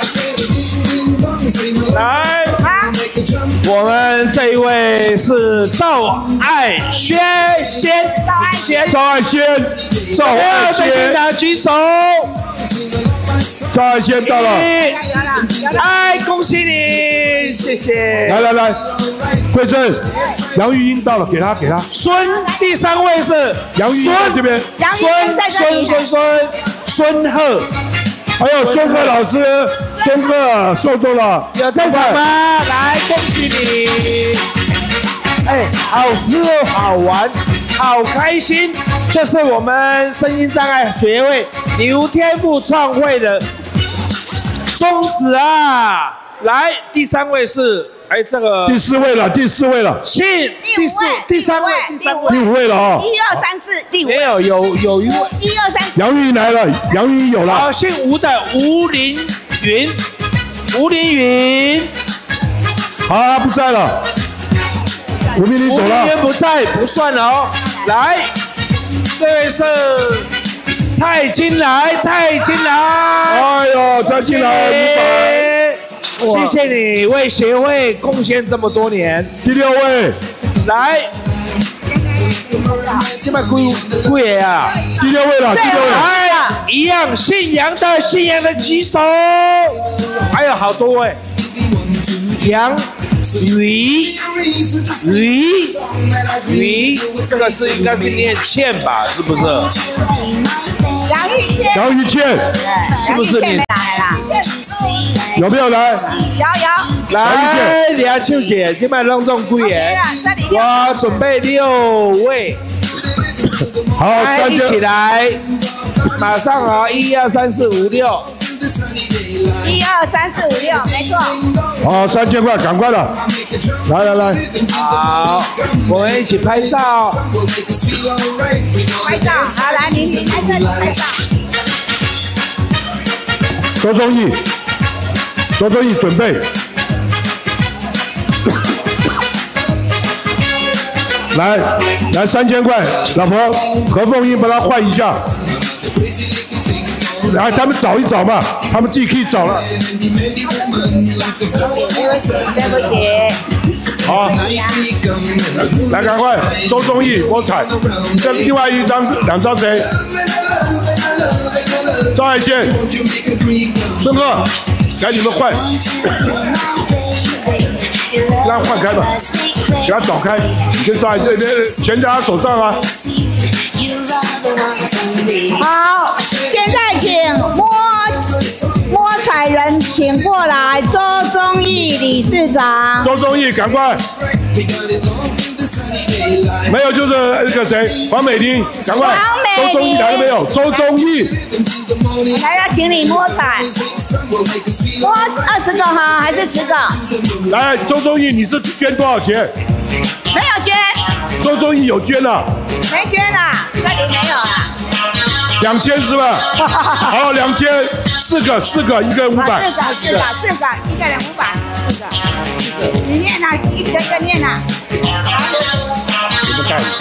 来。我们这一位是赵爱轩先。 赵爱轩。 赵爱轩。赵爱轩。 拿举手。 赵爱轩到了， 哎，恭喜你，谢谢。 来来来，桂珍，杨玉英到了，给他给他。 孙，第三位是杨玉英这边。 孙孙孙孙孙鹤， 还有孙鹤老师，孙鹤受中了， 有在场吗？来，恭喜你。哎，好吃哦，好玩，好开心。这是我们身心障碍学会刘天赋创会的宗旨啊！来，第三位是，哎，这个第四位了，第四位了， 信第四第三位， 第三位， 第五位了啊！ 一二三四，第五没有，有有一位， 一二三。 杨玉来了，杨玉有了。 好，姓吴的吴凌云，吴凌云， 好，他不在了，吴明林走了。 吴凌云不在，不算了哦。来。这位是蔡金来，蔡金来， 哎呦，蔡金来， 谢谢你为协会贡献这么多年。 第六位， 来，这么贵贵啊！ 第六位了，第六位， 哎，一样姓杨的，姓杨的举手，还有好多位，杨。鱼鱼鱼，这个是应该是念倩吧？是不是？ 杨玉倩。 杨玉倩， 是不是你？ 来啦？ 有没有来？ 有有。 来，梁秋姐，今晚隆重归耶！我准备六位， 好， 一起来，马上啊！一二三四五六， 一二三四五六，没错。 好，三千块，赶快了，来来来， 好，我们一起拍照。 拍照，好，来，你你来这里拍照。 周忠义，周忠义准备。来来三千块，老婆何凤英帮他换一下。来，他们找一找嘛，他们自己可以找了。 对不起。 好，来赶快，周忠义、郭彩，这另外一张两张谁？赵爱宪、孙鹤，来你们换。让他换开吧，给他找开，跟赵爱这边钱在他手上啊。 好，现在请摸摸彩人请过来，周忠义理事长。 周忠义，赶快！没有就是那个谁，黄美玲，赶快！周忠义来了没有？周忠义， 来要请你摸彩，摸二十个哈，还是十个？ 来，周忠义，你是捐多少钱？ 没有捐。 周忠义有捐了。 没捐啦，这里没有啦。 两千是吧？好，两千，四个，四个，一个人五百。 四个，四个，四个，一个人五百，四个。你念啊，一个一个念啊。 怎么带？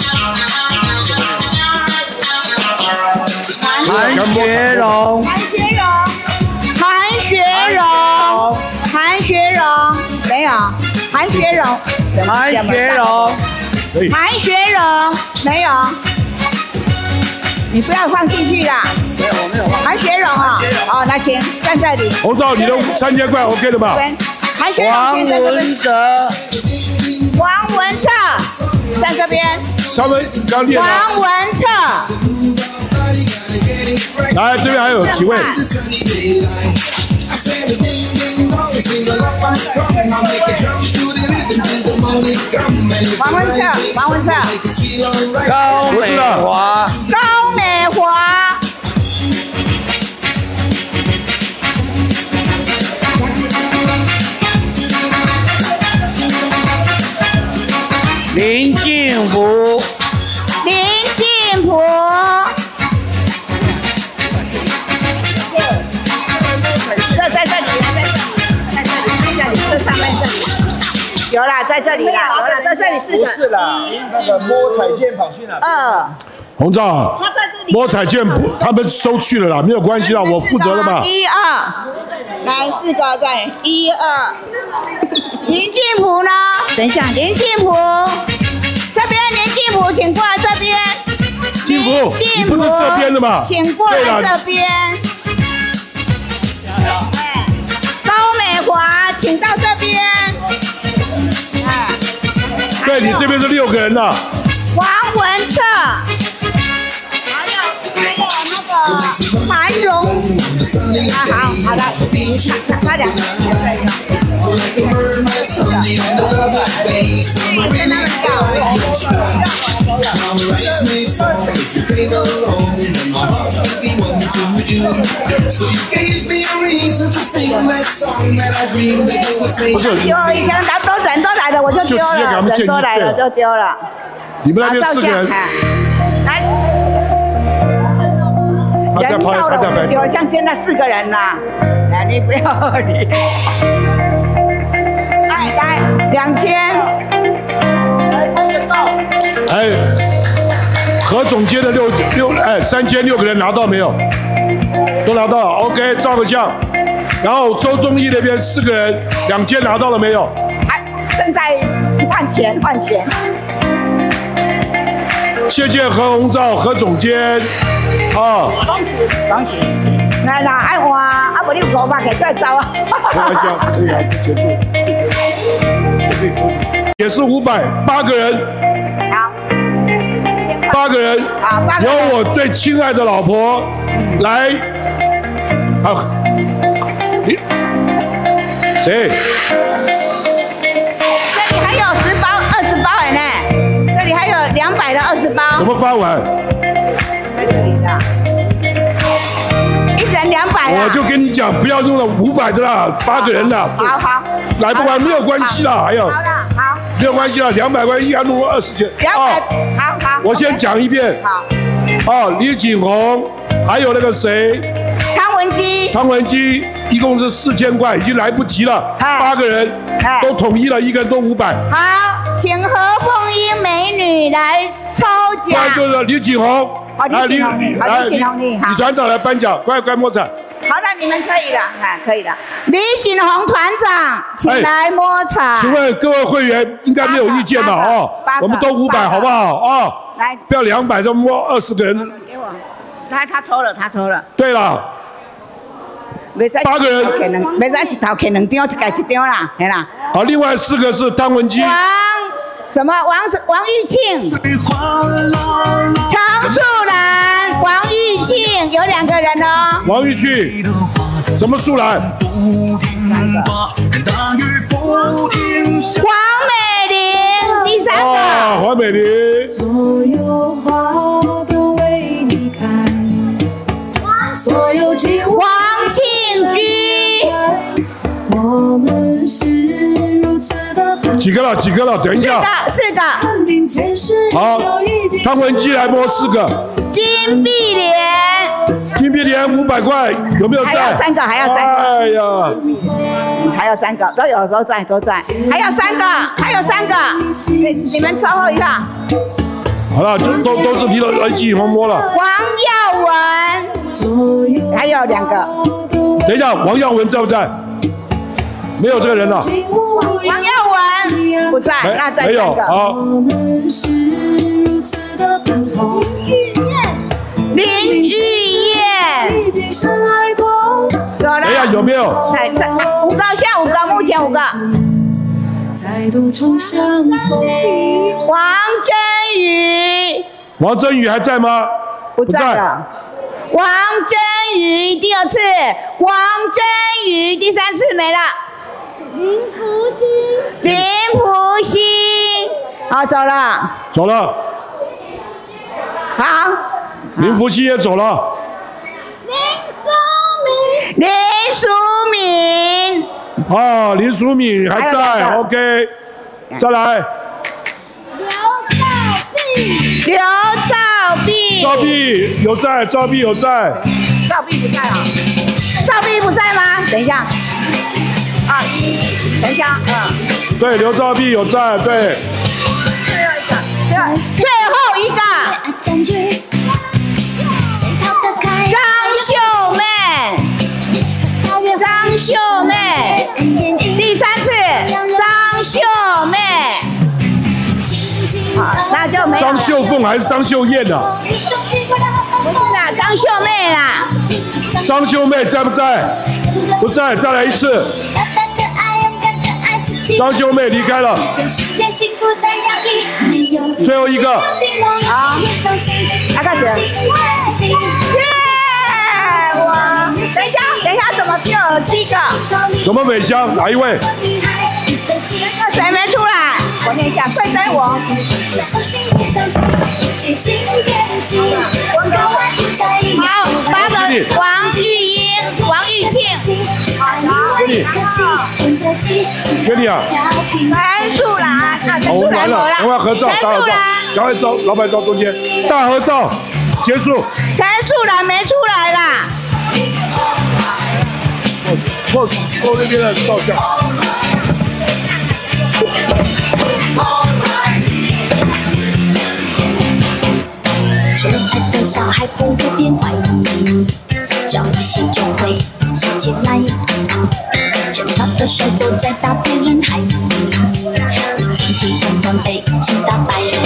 韩学荣， 韩学荣，韩学荣，韩学荣，没有，韩学荣， 韩学荣， 韩学荣，没有。你不要放进去啦。 没有，我没有放。 韩学荣啊，哦，那行，站这里。 洪照，你的三千块 OK 的吧？ 韩学荣， 王文哲， 王文策，在这边。 他们刚练了。 王文策。 来，这边还有几位？ 王文策，王文策， 高美华， 高美华， 林敬福， 林敬福，这在这里，在这里，在这里，这上面这里。有啦，在这里啦，有啦，在这里四个。 不是啦，那个摸彩券跑去哪？ 二。 洪照，摸彩券不，他们收去了啦，没有关系啦，我负责了嘛。 一二，来四个在一二。林敬普呢？等一下，林敬普，这边林敬普，请过来这边。 敬普，你不是这边的嘛？ 请过来这边。高美华，请到这边。 对，你这边是六个人呐。 王文策，还有还有那个韩荣，啊好好的，他他两个。 不是， 有以前人都人都来了，我就丢了，人都来了就丢了。 你们那边四个人， 来，人到了我就丢，像现在四个人啦，来你不要理。哎，来两千。 哎，何总监的六六哎三千六个人拿到没有？都拿到了 ，OK， 照个相。然后周忠义那边四个人两千拿到了没有？ 还正在换钱换钱。 谢谢何鸿照何总监，啊。 恭喜恭喜！来啦，爱换，啊不你有五百摕出来走啊！ 开玩笑，可以啊，结束。也是五百，八个人。 好。 八个人，由我最亲爱的老婆来，好，你谁？ 这里还有十包、二十包哎呢，这里还有两百的二十包。 怎么发完？ 在这里的，一人两百我就跟你讲，不要用了五百的啦，八个人啦。 好好， 来不完没有关系啦，还有。 好了，好。 没有关系啦，两百块应该弄二十件。 两百，好好。 我先讲一遍。 好。 哦，李锦宏，还有那个谁？ 汤文基。 汤文基，一共是四千块，已经来不及了。八个人都统一了，一个人都五百。 好，请何凤英美女来抽奖。 那就是李锦宏。 好，李锦宏，好，李锦宏，你好。 李团长来颁奖，快快摸彩。 好的，你们可以了，啊，可以了。李锦宏团长，请来摸彩。 请问各位会员应该没有意见吧？哦，我们都五百，好不好？哦， 来， 不要两百，就摸二十个人。 给我，来，他抽了，他抽了。 对了，八个人， 可能，没使一头可能张，一改一张啦，系啦。 好，另外四个是汤文基。 王什么？王是王玉庆。常树兰，王玉庆，有两个人哦。 王玉庆，什么树兰？ 黄美玲，第三个。 哦，黄美玲。 所有花都为你开，所有计划。 王庆居。 我们是如此的。 几个了？几个了？等一下。 四个，四个。 好，汤文基来摸四个。 金碧莲。 金碧莲五百块，有没有在？ 还有三个，还有三个。 哎呀， 还有三个，都有，都在，都在。还有三个，还有三个，你你们稍后一下。 好了，就都都是离了来季红摸了。 王耀文，还有两个。 等一下，王耀文在不在？没有这个人了。 王耀文不在，那再没有。好。 林玉燕， 谁呀？有没有？ 在在五个，现在五个，目前五个。王真宇， 王真宇还在吗？ 不在了。王真宇第二次，王真宇第三次没了。林福星，林福星，好走了。 走了。 好。 林福熙也走了。 林淑敏，林淑敏。 啊，林淑敏还在 ，OK。再来。 刘兆碧，刘兆碧。 赵碧有在，赵碧有在。 赵碧不在啊？赵碧不在吗？等一下。啊，一，等一下，嗯。 对，刘兆碧有在，对。 最后一个，对，最后一个。张秀妹，张秀妹，第三次，张秀妹，好，那就没有。 张秀凤还是张秀燕呢？ 不是啦，张秀妹啦。 张秀妹在不在？不在，再来一次。张秀妹离开了。最后一个。 好，那开始。耶！我等一下，等一下，怎么只有七个？ 什么美香？哪一位？ 那谁没出来？我念一下，快等我。好，八个，王玉英、王玉庆。 给你。给你啊。 陈树兰，陈好，我树兰们完了，我们要合照，大合照，赶快照，老板照中间，大合照，结束。 陈树兰没出来啦。 后后那边的照相。 纯爱的小孩不会变坏，教习就会自己起来，牵他的手走在大地人海，轻轻松松被情打败。